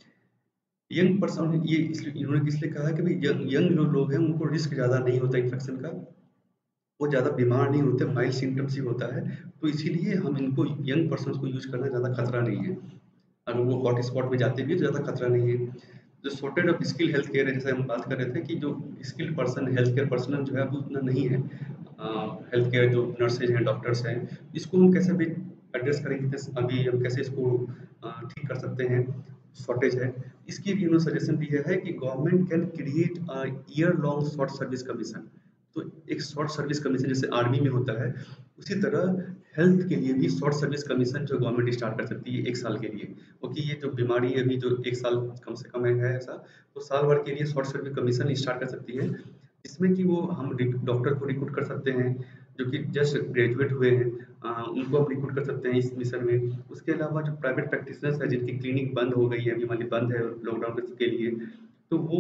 यंग पर्सन ये इसलिए इन्होंने इसलिए कहा है कि भाई यंग यंग जो लोग हैं उनको रिस्क ज़्यादा नहीं होता इन्फेक्शन का, वो ज़्यादा बीमार नहीं होते, माइल्ड सिम्पटम्स ही होता है, तो इसीलिए हम इनको यंग पर्सन्स को यूज़ करना ज़्यादा खतरा नहीं है। अगर वो हॉट स्पॉट में जाते भी हैं तो ज़्यादा खतरा नहीं है। जो shortage of skill health care है, जैसे हम बात कर रहे थे कि जो skilled person health care personal जो है अभी उतना नहीं है। अ, हेल्थ केयर जो नर्सेज हैं, डॉक्टर्स हैं, इसको हम कैसे भी एड्रेस करेंगे, कैसे अभी हम कैसे इसको अ, ठीक कर सकते हैं, शॉर्टेज है। इसके लिए उन्होंने सजेशन दिया है कि government can create a year long short service commission. तो एक शॉर्ट सर्विस कमीशन जैसे आर्मी में होता है, उसी तरह हेल्थ के लिए भी शॉर्ट सर्विस कमीशन जो गवर्नमेंट स्टार्ट कर सकती है एक साल के लिए। क्योंकि ये जो बीमारी है अभी जो एक साल कम से कम है ऐसा, तो साल भर के लिए शॉर्ट सर्विस कमीशन स्टार्ट कर सकती है। जिसमें कि वो हम रिक डॉक्टर को रिक्रूट कर सकते हैं, जो कि जस्ट ग्रेजुएट हुए हैं अ, उनको आप रिक्रूट कर सकते हैं इस मिशन में। उसके अलावा जो प्राइवेट प्रैक्टिशनर्स हैं जिनकी क्लिनिक बंद हो गई है, अभी हमारी बंद है लॉकडाउन के लिए, तो वो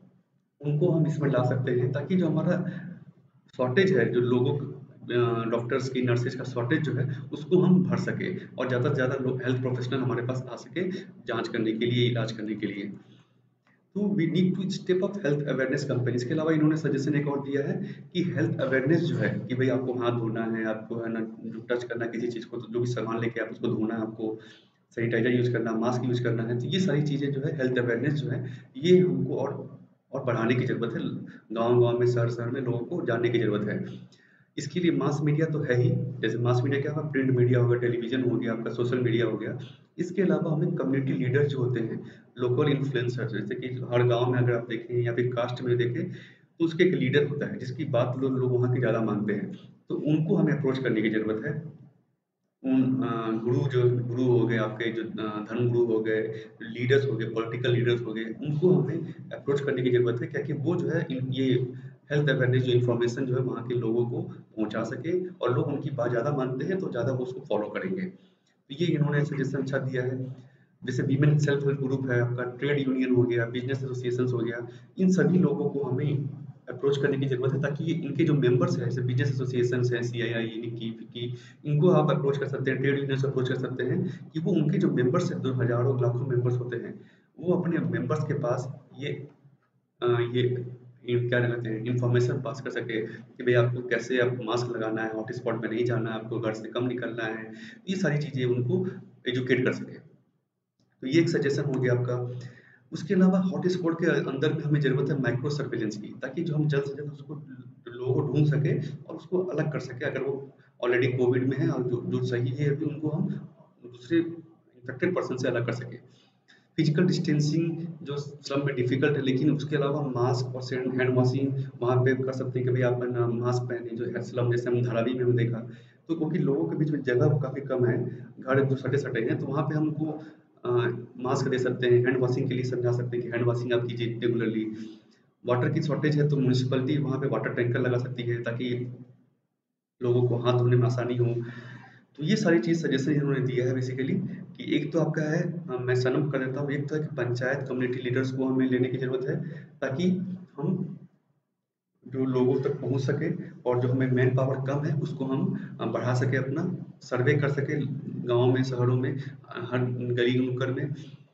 उनको हम इसमें ला सकते हैं ताकि जो हमारा शॉर्टेज है, जो लोगों अ, डॉक्टर्स की, नर्सेज का शॉर्टेज जो है, उसको हम भर सकें और ज़्यादा से ज़्यादा लोग हेल्थ प्रोफेशनल हमारे पास आ सके जाँच करने के लिए, इलाज करने के लिए। तो we need to step up health awareness campaign. इसके अलावा इन्होंने सजेशन एक और दिया है कि हेल्थ अवेयरनेस जो है कि भाई आपको हाथ धोना है, आपको है ना जो टच करना है किसी चीज़ को, तो जो भी सामान लेके आप उसको धोना है, आपको सैनिटाइजर यूज़ करना, मास्क यूज़ करना है। तो ये सारी चीज़ें जो है हेल्थ अवेयरनेस जो है, ये हमको और और बढ़ाने की ज़रूरत है। गाँव-गाँव में, शहर-शहर में लोगों को जानने की ज़रूरत है। इसके लिए मास मीडिया तो है ही, जैसे मास मीडिया क्या होगा, प्रिंट मीडिया हो गया, टेलीविज़न हो गया, आपका सोशल मीडिया हो गया। इसके अलावा हमें कम्युनिटी लीडर जो होते हैं, लोकल इन्फ्लुएंसर, जैसे कि हर गाँव में अगर आप देखें या फिर कास्ट में देखें, तो उसके एक लीडर होता है, जिसकी बात लोग लोग वहाँ की ज़्यादा मानते हैं। तो उनको हमें अप्रोच करने की ज़रूरत है। उन अ, गुरु जो गुरु हो गए आपके, जो अ, धर्म गुरु हो गए, लीडर्स हो गए, पॉलिटिकल लीडर्स हो गए, उनको हमें अप्रोच करने की ज़रूरत है, क्या कि वो जो है इन ये हेल्थ अवेयरनेस जो इन्फॉर्मेशन जो है वहाँ के लोगों को पहुँचा सके और लोग उनकी बात ज़्यादा मानते हैं तो ज़्यादा वो उसको फॉलो करेंगे। तो ये इन्होंने सजेशन अच्छा दिया है। जैसे वीमेन सेल्फ हेल्प ग्रुप है आपका, ट्रेड यूनियन हो गया, बिज़नेस एसोसिएशंस हो गया, इन सभी लोगों को हमें अप्रोच करने की ज़रूरत है ताकि इनके जो मेंबर्स हैं, जैसे बिज़नेस एसोसिएशंस हैं, सीआईआई, निकी, फिक्की, इनको आप अप्रोच कर सकते हैं, ट्रेड यूनियन से अप्रोच कर सकते हैं कि वो उनके जो मेंबर्स हैं, जो हज़ारों, लाखों मेंबर्स होते हैं, वो अपने मेंबर्स के पास ये अ, ये ये क्या कहते हैं इन्फॉर्मेशन पास कर सके कि भई आपको कैसे आप मास्क लगाना है, हॉटस्पॉट में नहीं जाना है, आपको घर से कम निकलना है। ये सारी चीज़ें उनको एजुकेट कर सकें। तो ये एक सजेशन हो गया आपका। उसके अलावा हॉटस्पॉट के अंदर में हमें ज़रूरत है माइक्रो सर्विलेंस की, ताकि जो हम जल्द से जल्द उसको लोगों को ढूँढ सकें और उसको अलग कर सकें। अगर वो ऑलरेडी कोविड में है और जो जो सही है अभी, उनको हम दूसरे इन्फेक्टेड पर्सन से अलग कर सकें। फिजिकल डिस्टेंसिंग जो स्लम में डिफ़िकल्ट है, लेकिन उसके अलावा मास्क और सैंड हैंड वॉशिंग वहाँ पे कर सकते हैं कि भई आप है ना मास्क पहने, जो है स्लम, जैसे हम धारावी में हमने देखा, तो क्योंकि लोगों के बीच में जगह काफ़ी कम है, घर जो सटे-सटे हैं, तो वहाँ पे हम उनको अ, मास्क दे सकते हैं, हैंड वॉशिंग के लिए समझा सकते हैं कि हैंड वॉशिंग आप कीजिए रेगुलरली। वाटर की शॉर्टेज है तो म्युनिसिपैलिटी वहाँ पे वाटर टैंकर लगा सकती है ताकि लोगों को हाथ धोने में आसानी हो। तो ये सारी चीज़ सजेशन इन्होंने दिया है बेसिकली कि एक तो आपका है, अ, मैं सनअप कर देता हूँ, एक तो है कि पंचायत कम्युनिटी लीडर्स को हमें लेने की ज़रूरत है ताकि हम जो लोगों तक पहुँच सके और जो हमें मैन पावर कम है उसको हम अ, बढ़ा सकें, अपना सर्वे कर सकें गाँव में, शहरों में, अ, हर गली नुक्कड़ में।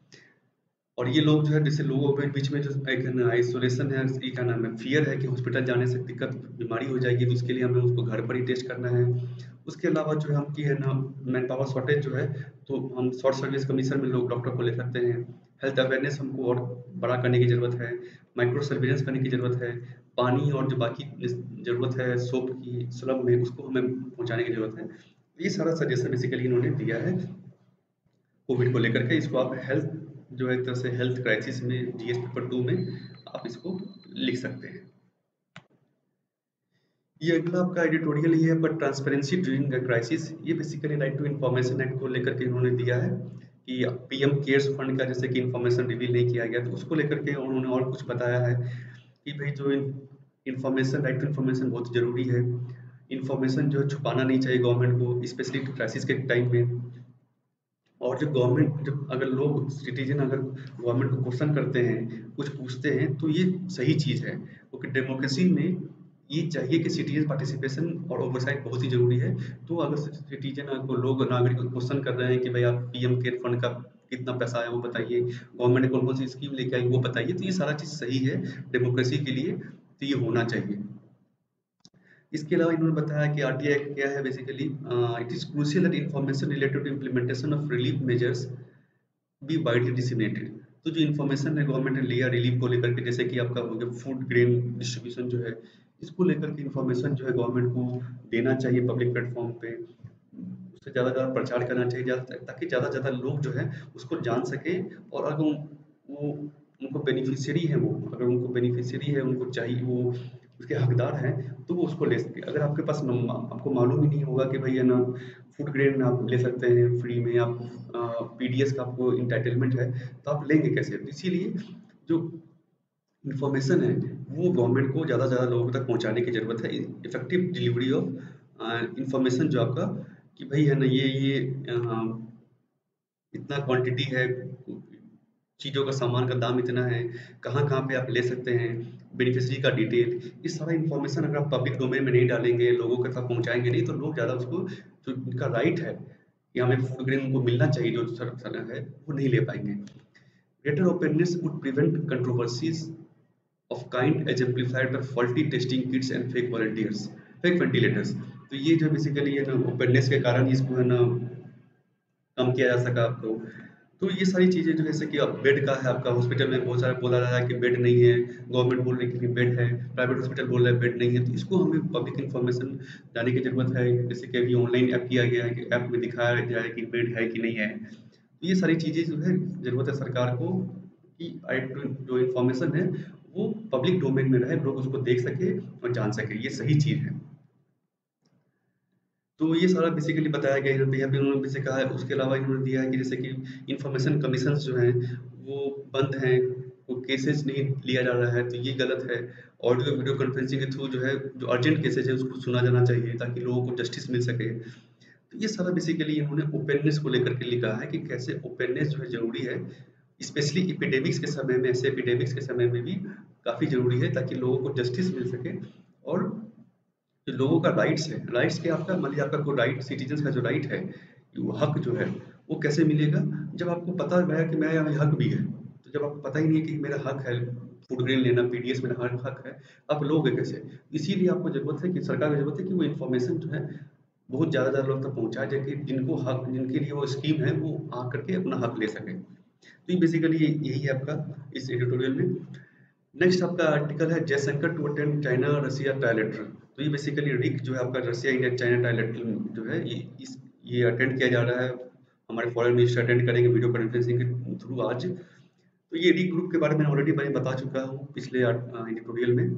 और ये लोग जो है, जैसे लोगों के बीच में जो एक है ना आइसोलेशन है, ये क्या नाम है, फ़ियर है कि हॉस्पिटल जाने से दिक्कत, बीमारी हो जाएगी, तो उसके लिए हमें उसको घर पर ही टेस्ट करना है। उसके अलावा जो है हम की है ना मैन पावर शॉर्टेज जो है, तो हम शॉर्ट सर्विस कमीशन में लोग डॉक्टर को ले सकते हैं। हेल्थ अवेयरनेस हमको और बड़ा करने की ज़रूरत है, माइक्रो सर्विलेंस करने की ज़रूरत है, पानी और जो बाकी इस ज़रूरत है सोप की स्लम में, उसको हमें पहुँचाने की ज़रूरत है। ये सारा सजेशन बेसिकली इन्होंने दिया है कोविड को लेकर के। इसको आप हेल्थ जो है एक तरह से हेल्थ क्राइसिस में जीएस पेपर टू में आप इसको लिख सकते हैं। ये अगला आपका एडिटोरियल ये है, आपका ट्रांसपेरेंसी ड्यूरिंग अ क्राइसिस। ये basically right to information act को लेकर के इन्होंने दिया है कि पीएम केयर्स फंड का जैसे कि इन्फॉर्मेशन रिवील नहीं किया गया, तो उसको लेकर के उन्होंने और कुछ बताया है कि भाई जो इन्फॉर्मेशन, राइट टू इन्फॉर्मेशन बहुत ज़रूरी है। इन्फॉर्मेशन जो है छुपाना नहीं चाहिए गवर्नमेंट को, स्पेशली क्राइसिस के टाइम में। और जब गवर्नमेंट जब अगर लोग सिटीजन अगर गवर्नमेंट को क्वेश्चन करते हैं, कुछ पूछते हैं, तो ये सही चीज़ है, क्योंकि डेमोक्रेसी में ये चाहिए कि सिटीजन पार्टिसिपेशन और ओवरसाइट बहुत ही ज़रूरी है। तो अगर सिटीजन को, लोग नागरिक को क्वेश्चन कर रहे हैं कि भाई आप पीएम केयर फंड का कितना पैसा आया वो बताइए, गवर्नमेंट ने कौन कौन सी स्कीम लेके आई वो बताइए, तो ये सारा चीज़ सही है डेमोक्रेसी के लिए, तो ये होना चाहिए। इसके अलावा इन्होंने बताया कि आरटीआई एक्ट क्या है basically, it is crucial that information related to implementation of relief measures be widely disseminated. तो जो इन्फॉर्मेशन है गवर्नमेंट ने लिया रिलीफ को लेकर के, जैसे कि आपका हो गया फूड ग्रेन डिस्ट्रीब्यूशन जो है, इसको लेकर के इन्फॉर्मेशन जो है गवर्नमेंट को देना चाहिए पब्लिक प्लेटफॉर्म पे, उससे ज़्यादा ज़्यादा प्रचार करना चाहिए, ज़्यादा ताकि ज़्यादा से ज़्यादा लोग जो है उसको जान सकें। और अगर उन- वो उनको बेनिफिशियरी है, वो अगर उनको बेनिफिशियरी है, उनको चाहिए, वो उसके हकदार हैं, तो वो उसको ले सके। अगर आपके पास नम आपको मालूम ही नहीं होगा कि भई है ना फूड ग्रेन आप ले सकते हैं फ्री में, आपको अ, पीडीएस का आपको एंटाइटलमेंट है, तो आप लेंगे कैसे? तो इसीलिए जो इन्फॉर्मेशन है वो गवर्नमेंट को ज़्यादा से ज़्यादा लोगों तक पहुँचाने की ज़रूरत है। इफेक्टिव डिलीवरी ऑफ इन्फॉर्मेशन जो आपका कि भाई है ना ये ये अ, इतना क्वांटिटी है, चीज़ों का सामान का दाम इतना है, कहाँ-कहाँ पे आप ले सकते हैं, बेनिफिशियरी का डिटेल, ये सारा इन्फॉर्मेशन अगर आप पब्लिक डोमेन में नहीं डालेंगे, लोगों के तक पहुँचाएँगे नहीं, तो लोग ज़्यादा उसको जो उनका राइट है कि हमें फूड ग्रेन उनको मिलना चाहिए जो सर सर है, वो नहीं ले पाएँगे। Greater openness would prevent controversies of kind exemplified by faulty testing kits and fake volunteers fake ventilators. तो ये जो बेसिकली है ना ओपननेस के कारण इसको है ना कम किया जा सका आपको। तो ये सारी चीज़ें जो जैसे कि अब बेड का है आपका हॉस्पिटल में बहुत सारा बोला जा रहा है कि बेड नहीं है, गवर्नमेंट बोल रही है कि बेड है, प्राइवेट हॉस्पिटल बोल रहा है बेड नहीं है, तो इसको हमें पब्लिक इन्फॉर्मेशन जाने की ज़रूरत है। जैसे कि अभी ऑनलाइन ऐप किया गया है कि ऐप में दिखाया जाए कि बेड है कि नहीं है। तो ये सारी चीज़ें जो है ज़रूरत है सरकार को कि आई टू जो इन्फॉर्मेशन है वो पब्लिक डोमेन में रहे, लोग उसको देख सकें और जान सकें, ये सही चीज़ है। तो ये सारा बेसिकली बताया गया है यहाँ पे यहाँ पे उन्होंने जैसे कहा है, उसके अलावा इन्होंने दिया है कि जैसे कि इन्फॉर्मेशन कमीशंस जो हैं वो बंद हैं, वो केसेस नहीं लिया जा रहा है, तो ये गलत है। ऑडियो वीडियो कॉन्फ्रेंसिंग के थ्रू जो है जो अर्जेंट केसेज है उसको सुना जाना चाहिए ताकि लोगों को जस्टिस मिल सके। तो ये सारा बेसिकली इन्होंने ओपननेस को लेकर के लिखा है कि कैसे ओपननेस जो है ज़रूरी है, स्पेशली एपिडेमिक्स के समय में, ऐसे एपिडेमिक्स के समय में भी काफ़ी ज़रूरी है ताकि लोगों को जस्टिस मिल सके। और जो लोगों का राइट्स है, राइट्स क्या आपका मान लीजिए आपका कोई राइट सिटीजन्स का जो राइट है, वो हक जो है, वो कैसे मिलेगा? जब आपको पता है कि मेरा ये हक भी है। तो जब आपको पता ही नहीं है कि मेरा हक है, फूड ग्रेन लेना, पीडीएस मेरा हक हक है, आप लोगे कैसे? इसीलिए आपको ज़रूरत है कि सरकार को ज़रूरत है कि वो इन्फॉर्मेशन जो है, बहुत ज़्यादा ज़्यादा लोग तक पहुँचाए ताकि जिनको हक जिनके लिए वो स्कीम है, वो आ करके अपना हक ले सकें। तो ये बेसिकली यही है आपका इस एडिटोरियल में। नेक्स्ट आपका आर्टिकल है Jaishankar to attend China Russia trilateral. तो ये बेसिकली रिक जो है आपका रसिया इंडिया चाइना ट्रायलेटरल जो है ये इस ये अटेंड किया जा रहा है। हमारे फॉरेन मिनिस्टर अटेंड करेंगे वीडियो कॉन्फ्रेंसिंग के थ्रू आज। तो ये रिक ग्रुप के बारे में ऑलरेडी मैं बता चुका हूँ पिछले एडिटोरियल में,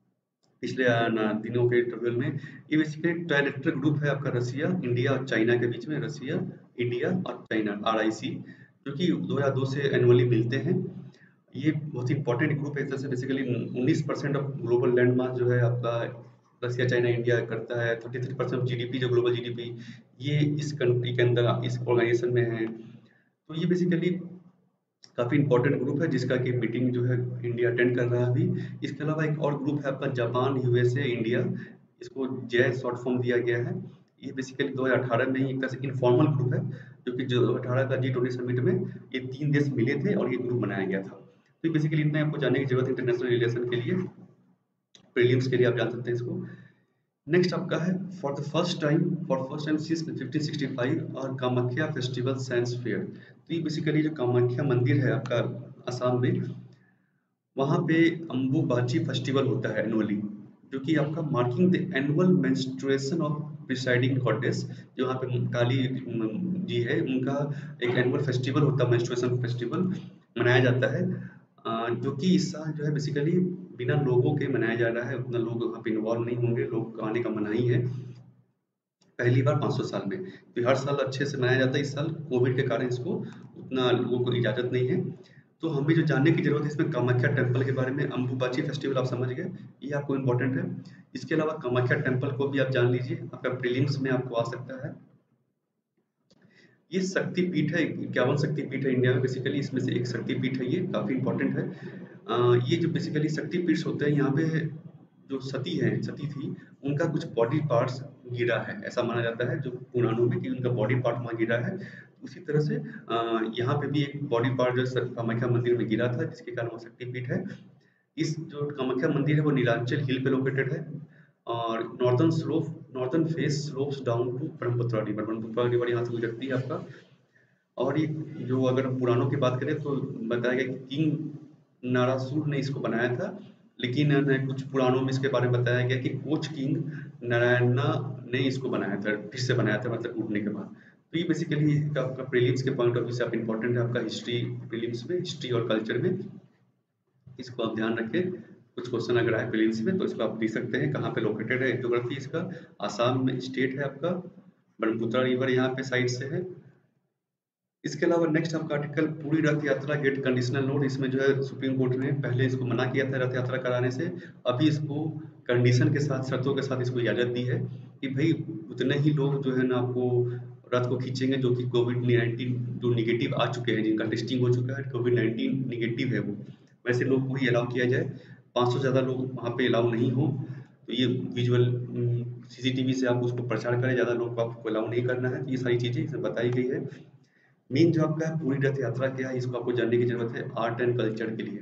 पिछले अ, ना दिनों के एडिटोरियल में। ये बेसिकली ट्रायलेटरल ग्रुप है आपका रसिया, इंडिया और चाइना के बीच में, रसिया, इंडिया और चाइना आर आई सी, जो कि दो हज़ार दो से एनुअली मिलते हैं। ये बहुत ही इंपॉर्टेंट ग्रुप है। इस तरह से बेसिकली उन्नीस percent of global land mass जो है आपका रसिया चाइना इंडिया करता है। Thirty three percent of GDP जो ग्लोबल जीडीपी ये इस कंट्री के अंदर इस ऑर्गेनाइजेशन में है। तो ये बेसिकली काफ़ी इंपॉर्टेंट ग्रुप है जिसका कि मीटिंग जो है इंडिया अटेंड कर रहा है अभी। इसके अलावा एक और ग्रुप है आपका जापान, यूएसए, इंडिया, इसको जय शॉर्ट फॉर्म दिया गया है। ये बेसिकली दो हज़ार अठारह में ही एक तरह से इनफॉर्मल ग्रुप है, जो कि जो अठारह का जी ट्वेंटी समिट में ये तीन देश मिले थे और ये ग्रुप बनाया गया था। तो बेसिकली इतना आपको जानने की जरूरत है इंटरनेशनल रिलेशन के लिए, प्रीलिम्स के लिए आप जान सकते हैं इसको। नेक्स्ट आपका है for the first time for first time since fifteen sixty five और कामाख्या फेस्टिवल साइंस फेयर। तो ये बेसिकली जो कामाख्या मंदिर है आपका असम में, वहाँ पे अम्बुबाची फेस्टिवल होता है एनुअली, जो कि आपका marking the annual menstruation of presiding goddess. जो वहाँ पे काली जी है उनका एक एनुअल फेस्टिवल होता है, मेंस्ट्रुएशन फेस्टिवल मनाया जाता है। अ, जो कि इस साल जो है बेसिकली बिना लोगों के मनाया जा रहा है, उतना लोग वहाँ पे इन्वॉल्व नहीं होंगे, लोग आने का मनाही है पहली बार पाँच सौ साल में। तो हर साल अच्छे से मनाया जाता है, इस साल कोविड के कारण इसको उतना लोगों को इजाज़त नहीं है। तो हमें जो जानने की ज़रूरत है इसमें कामाख्या टेम्पल के बारे में, अम्बुबाची फेस्टिवल आप समझ गए, ये आपको इम्पोर्टेंट है। इसके अलावा कामाख्या टेम्पल को भी आप जान लीजिए, आपका प्रीलिम्स में आपको आ सकता है। ये शक्तिपीठ है, इक्यावन शक्तिपीठ है इंडिया में, बेसिकली इसमें से एक शक्तिपीठ है, ये काफ़ी इंपॉर्टेंट है। अ, ये जो बेसिकली शक्तिपीठ होते हैं यहाँ पे जो सती हैं सती थी, उनका कुछ बॉडी पार्ट्स गिरा है, ऐसा माना जाता है जो पुराणों में कि उनका बॉडी पार्ट वहाँ गिरा है। उसी तरह से अ, यहाँ पे भी एक बॉडी पार्ट जो स कामाख्या मंदिर में गिरा था जिसके कारण वो शक्तिपीठ है। इस जो कामाख्या मंदिर है वो नीलांचल हिल पे लोकेटेड है और northern slope northern face slopes down to Brahmaputra river. Brahmaputra river यहाँ से गुजरती है आपका। और ये जो अगर हम पुराणों की बात करें तो बताया गया कि किंग नारासुर ने इसको बनाया था, लेकिन न कुछ पुराणों में इसके बारे में बताया गया कि कोच किंग नारायणा ने इसको बनाया था, फिर से बनाया था मतलब टूटने के बाद। तो ये बेसिकली आपका प्रीलिम्स के पॉइंट ऑफ व्यू से आप इम्पोर्टेंट है आपका हिस्ट्री, प्रीलिम्स में हिस्ट्री और कल्चर में इसको आप ध्यान रखें। कुछ क्वेश्चन अगर आए प्रीलिम्स में तो इसको आप देख सकते हैं कहाँ पे लोकेटेड है। ज्योग्राफी इसका आसाम में स्टेट है आपका, ब्रह्मपुत्रा रिवर यहाँ पे साइड से है। इसके अलावा नेक्स्ट आपका आर्टिकल पूरी रथ यात्रा गेट कंडीशनल नोट। इसमें जो है सुप्रीम कोर्ट ने पहले इसको मना किया था रथ यात्रा कराने से, अभी इसको कंडीशन के साथ, शर्तों के साथ इसको इजाज़त दी है कि भाई उतने ही लोग जो है ना आपको रथ को खींचेंगे जो कि कोविड नाइन्टीन जो निगेटिव आ चुके हैं, जिनका टेस्टिंग हो चुका है, कोविड नाइन्टीन निगेटिव है वो, वैसे लोग को ही अलाउ किया जाए। पाँच सौ ज़्यादा लोग वहाँ पे अलाउ नहीं हो। तो ये विजुअल सीसीटीवी से आप उसको प्रचार करें, ज़्यादा लोग को आपको अलाउ नहीं करना है। ये सारी चीज़ें इसमें बताई गई है। मेन जो आपका पूरी रथ यात्रा क्या है, इसको आपको जानने की जरूरत है आर्ट एंड कल्चर के लिए।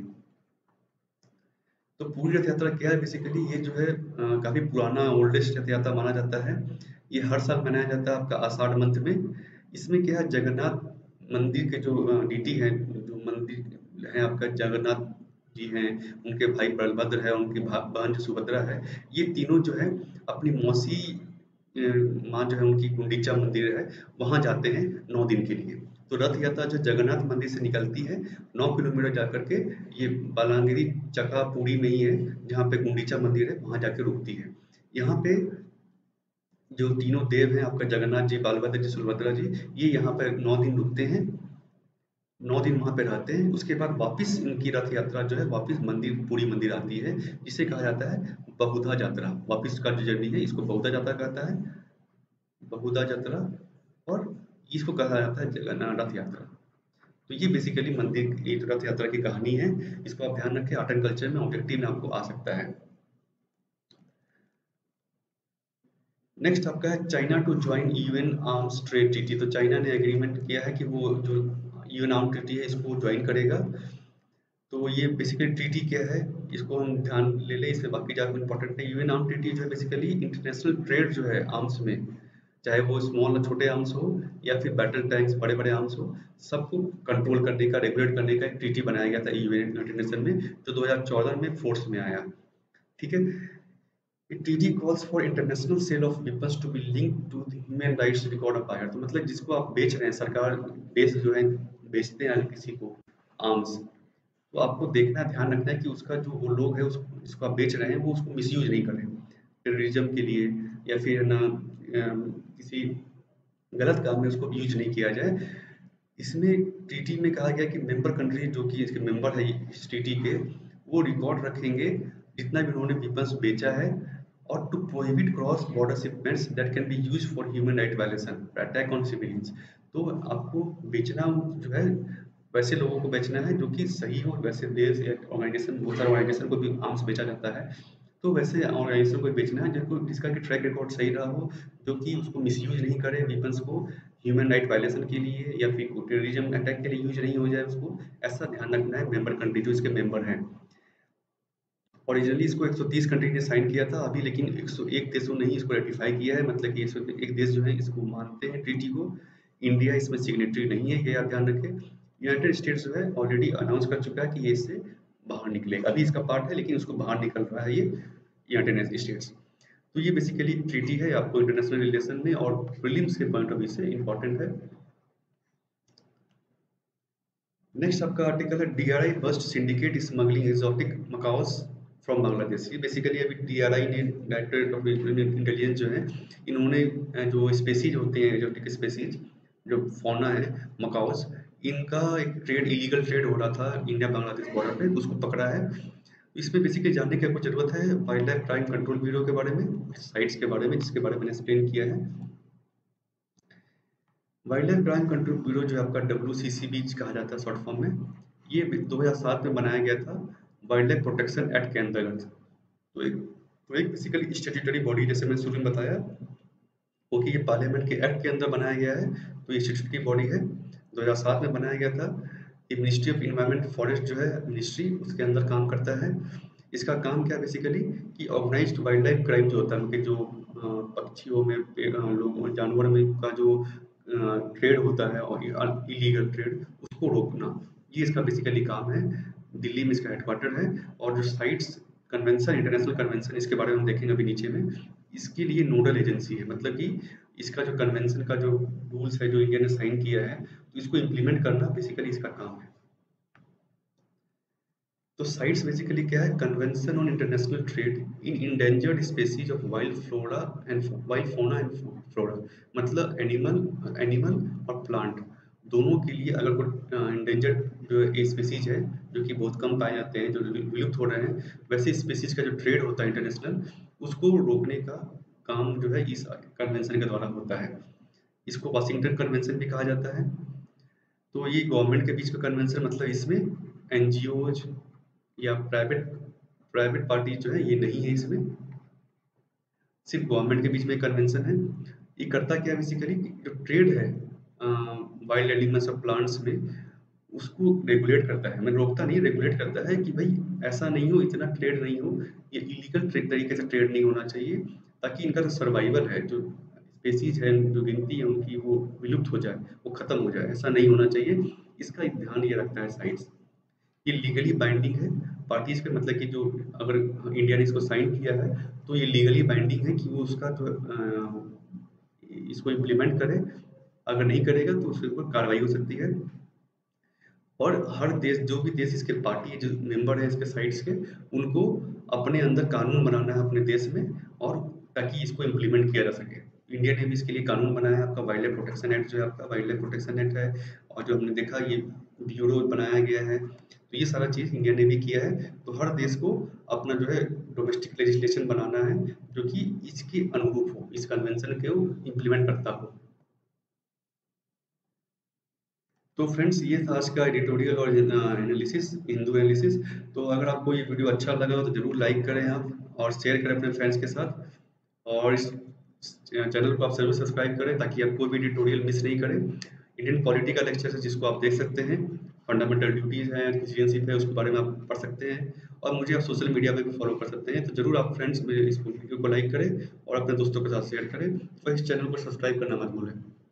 तो पूरी रथ यात्रा क्या है, बेसिकली ये जो है अ, काफ़ी पुराना ओल्डेस्ट रथ यात्रा माना जाता है। ये हर साल मनाया जाता है आपका आषाढ़ मंथ में। इसमें क्या है, जगन्नाथ मंदिर के जो डीटी हैं, जो मंदिर है आपका जगन्नाथ जी हैं, उनके भाई बलभद्र है, उनकी भा- बहन जो सुभद्रा है, ये तीनों जो है अपनी मौसी अ, माँ जो है उनकी गुंडीचा मंदिर है, वहाँ जाते हैं नौ दिन के लिए। तो रथ यात्रा जो जगन्नाथ मंदिर से निकलती है, नौ किलोमीटर जाकर के ये बालांगिरी चकापुरी में ही है, जहाँ पे गुंडीचा मंदिर है, वहाँ जाके रुकती है। यहाँ पे जो तीनों देव हैं आपका, जगन्नाथ जी, बलभद्र जी, सुभद्रा जी, ये यहाँ पे नौ दिन रुकते हैं, नौ दिन वहाँ पे रहते हैं। उसके बाद वापस इनकी रथ यात्रा जो है वापस मंदिर, पूरी मंदिर आती है, जिसे कहा जाता है बहुधा यात्रा। वापस का जो जर्नी है इसको बहुधा यात्रा कहता है, बहुधा यात्रा। और इसको कहा जाता है जगन्नाथ रथ यात्रा। तो ये बेसिकली मंदिर की जो रथ यात्रा की कहानी है। इसको आप ध्यान रखें, आर्ट एंड कल्चर में ऑब्जेक्टिव में आपको आ सकता है। नेक्स्ट आपका है China to join UN arms trade treaty. तो चाइना ने एग्रीमेंट किया है कि वो जो यूएन आर्म ट्रीटी है इसको ज्वाइन करेगा। तो ये बेसिकली ट्रीटी क्या है, इसको हम ध्यान ले लें, इससे बाकी ज़्यादा इंपॉर्टेंट है। यूएन आर्म ट्रीटी जो है बेसिकली इंटरनेशनल ट्रेड जो है आर्म्स में, चाहे वो स्मॉल छोटे आर्म्स हो या फिर बैटल टैंक्स बड़े बड़े आर्म्स हो, सबको कंट्रोल करने का, रेगुलेट करने का एक ट्रीटी बनाया गया था यूनाइटेड नेशन में, जो दो हज़ार चौदह में फोर्स में आया। ठीक है। Treaty calls for international sale of weapons to be link to the human rights record of buyer. तो मतलब जिसको आप बेच रहे हैं, सरकार देश जो है बेचते हैं किसी को आर्म्स, तो आपको देखना, ध्यान रखना है कि उसका जो वो लोग है, उसको जिसको आप बेच रहे हैं, वो उसको मिसयूज नहीं करें टेररिज्म के लिए, या फिर ना अम, किसी गलत काम में उसको यूज नहीं किया जाए। इसमें ट्रीटी में कहा गया कि मेंबर कंट्री जो कि इसके मेंबर है इस ट्रीटी के, वो रिकॉर्ड रखेंगे जितना भी उन्होंने वेपन्स बेचा है, और to prohibit cross border shipments that can be use for human right violation, attack on civilians. तो आपको बेचना जो है वैसे लोगों को बेचना है जो कि सही हो, वैसे देश या ऑर्गेनाइजेशन, बहुत सारे ऑर्गेनाइजेशन को भी आर्म्स बेचा जाता है, तो वैसे ऑर्गेनाइजेशन को बेचना है जिसको जिसका कि ट्रैक रिकॉर्ड सही रहा हो, जो कि उसको मिसयूज नहीं करे वेपन्स को ह्यूमन राइट वायलेशन के लिए या फिर टेररिज्म अटैक के लिए यूज नहीं हो जाए उसको। ऐसा ध्यान रखना है मेंबर कंट्री जो इसके मेंबर हैं। ओरिजिनली इसको एक सौ तीस कंट्री ने साइन किया था अभी, लेकिन एक सौ एक देशों ने ही इसको रेटिफाई किया है, मतलब कि एक सौ एक देश जो है इसको मानते हैं ट्रीटी को। इंडिया इसमें सिग्नेटरी नहीं है, ये आप ध्यान रखें। यूनाइटेड स्टेट्स जो है ऑलरेडी अनाउंस कर चुका है कि ये इससे बाहर निकलेगा, अभी इसका पार्ट है लेकिन उसको बाहर निकल रहा है ये यूनाइटेड स्टेट्स। तो ये बेसिकली ट्रीटी है आपको इंटरनेशनल रिलेशन में और प्रीलिम्स के पॉइंट ऑफ व्यू से इंपॉर्टेंट है। नेक्स्ट आपका आर्टिकल है DRI bust syndicate smuggling exotic macaws from Bangladesh. ये बेसिकली अभी डीआरआई ने, डायरेक्टरेट ऑफ इंटेलिजेंस जो है, इन्होंने अ, जो स्पेसीज होते हैं, एक्सोटिक स्पेसीज जो फौना है मकाओस, इनका एक ट्रेड, इलीगल ट्रेड हो रहा था इंडिया बांग्लादेश बॉर्डर पे, उसको पकड़ा है। इसमें बेसिकली जानने की आपको जरूरत है wild life crime control bureau के बारे में, साइट्स के बारे में, जिसके बारे में मैंने एक्सप्लेन किया है। Wild life crime control bureau जो है आपका डब्ल्यू सी सी बी कहा जाता है शॉर्ट फॉर्म में, ये दो हज़ार सात में बनाया गया था वाइल्ड लाइफ प्रोटेक्शन एक्ट के अंतर्गत। तो एक तो एक बेसिकली स्टेट्यूटरी बॉडी, जैसे मैंने शुरू में बताया, वो कि ये पार्लियामेंट के एक्ट के अंदर बनाया गया है, तो ये स्टेट्यूटरी बॉडी है, दो हज़ार सात में बनाया गया था। ये मिनिस्ट्री ऑफ इन्वायरमेंट फॉरेस्ट जो है मिनिस्ट्री, उसके अंदर काम करता है। इसका काम क्या है बेसिकली कि ऑर्गेनाइज्ड वाइल्ड लाइफ क्राइम जो होता है, उनके जो अ, पक्षियों में, पे- अ, लोगों जानवर में का जो ट्रेड होता है और इलीगल ट्रेड, उसको रोकना, ये इसका बेसिकली काम है। दिल्ली में इसका हेडक्वार्टर है। और जो साइट्स कन्वेंशन, इंटरनेशनल कन्वेंशन, इसके बारे में हम देखेंगे अभी नीचे में, इसके लिए नोडल एजेंसी है, मतलब कि इसका जो कन्वेंशन का जो रूल्स है जो इंडिया ने साइन किया है, तो इसको इम्प्लीमेंट करना बेसिकली इसका काम है। तो साइट्स बेसिकली क्या है, convention on international trade in endangered species of wild flora and wild fauna and flora, मतलब एनिमल एनिमल और प्लांट दोनों के लिए, अगर कोई इंडेंजर्ड जो स्पेसीज है जो कि बहुत कम पाए जाते हैं, जो विलुप्त हो रहे हैं, वैसे स्पेसीज का जो ट्रेड होता है इंटरनेशनल, उसको रोकने का काम जो है इस कन्वेंशन के द्वारा होता है। इसको वाशिंगटन कन्वेंशन भी कहा जाता है। तो ये गवर्नमेंट के बीच का कन्वेंशन, मतलब इसमें एनजीओज या प्राइवेट प्राइवेट पार्टी जो है ये नहीं है, इसमें सिर्फ गवर्नमेंट के बीच में कन्वेंशन है। ये करता क्या है बेसिकली, जो ट्रेड है वाइल्ड एनिमल्स और प्लांट्स में, उसको रेगुलेट करता है। मतलब रोकता नहीं, रेगुलेट करता है कि भाई ऐसा नहीं हो, इतना ट्रेड नहीं हो, ये इलीगल ट्रेड तरीके से ट्रेड नहीं होना चाहिए, ताकि इनका जो सर्वाइवल है, जो स्पेसीज है, जो गिनती है उनकी, वो विलुप्त हो जाए, वो खत्म हो जाए, ऐसा नहीं होना चाहिए। इसका एक ध्यान ये रखता है साइट्स। ये लीगली बाइंडिंग है पार्टीज पे, मतलब कि जो अगर इंडिया ने इसको साइन किया है तो ये लीगली बाइंडिंग है कि वो उसका जो अ, इसको इम्प्लीमेंट करे। अगर नहीं करेगा तो उसके ऊपर कार्रवाई हो सकती है। और हर देश, जो भी देश इसके पार्टी जो मेंबर है इसके साइट्स के, उनको अपने अंदर कानून बनाना है अपने देश में, और ताकि इसको इम्प्लीमेंट किया जा सके। इंडिया ने भी इसके लिए कानून बनाया है, आपका वाइल्ड लाइफ प्रोटेक्शन एक्ट जो है, आपका वाइल्ड लाइफ प्रोटेक्शन एक्ट है। और जो हमने देखा ये ब्यूरो बनाया गया है, तो ये सारा चीज़ इंडिया ने भी किया है। तो हर देश को अपना जो है डोमेस्टिक लेजिस्लेशन बनाना है, जो कि इसके अनुरूप हो, इस कन्वेंशन को इम्प्लीमेंट करता हो। तो फ्रेंड्स, ये था आज का एडिटोरियल और एनालिसिस, हिंदू एनालिसिस। तो अगर आपको ये वीडियो अच्छा लगा हो तो ज़रूर लाइक करें आप, और शेयर करें अपने फ्रेंड्स के साथ। और इस चैनल को आप ज़रूर सब्सक्राइब करें, ताकि आप कोई भी एडिटोरियल मिस नहीं करें। इंडियन पॉलिटी का लेक्चर है जिसको आप देख सकते हैं, फंडामेंटल ड्यूटीज़ हैं, सिटीजनशिप है, उसके बारे में आप पढ़ सकते हैं। और मुझे आप सोशल मीडिया पे भी फॉलो कर सकते हैं। तो ज़रूर आप फ्रेंड्स मेरे इस वीडियो को लाइक करें और अपने दोस्तों के साथ शेयर करें, और इस चैनल को सब्सक्राइब करना मत भूलें।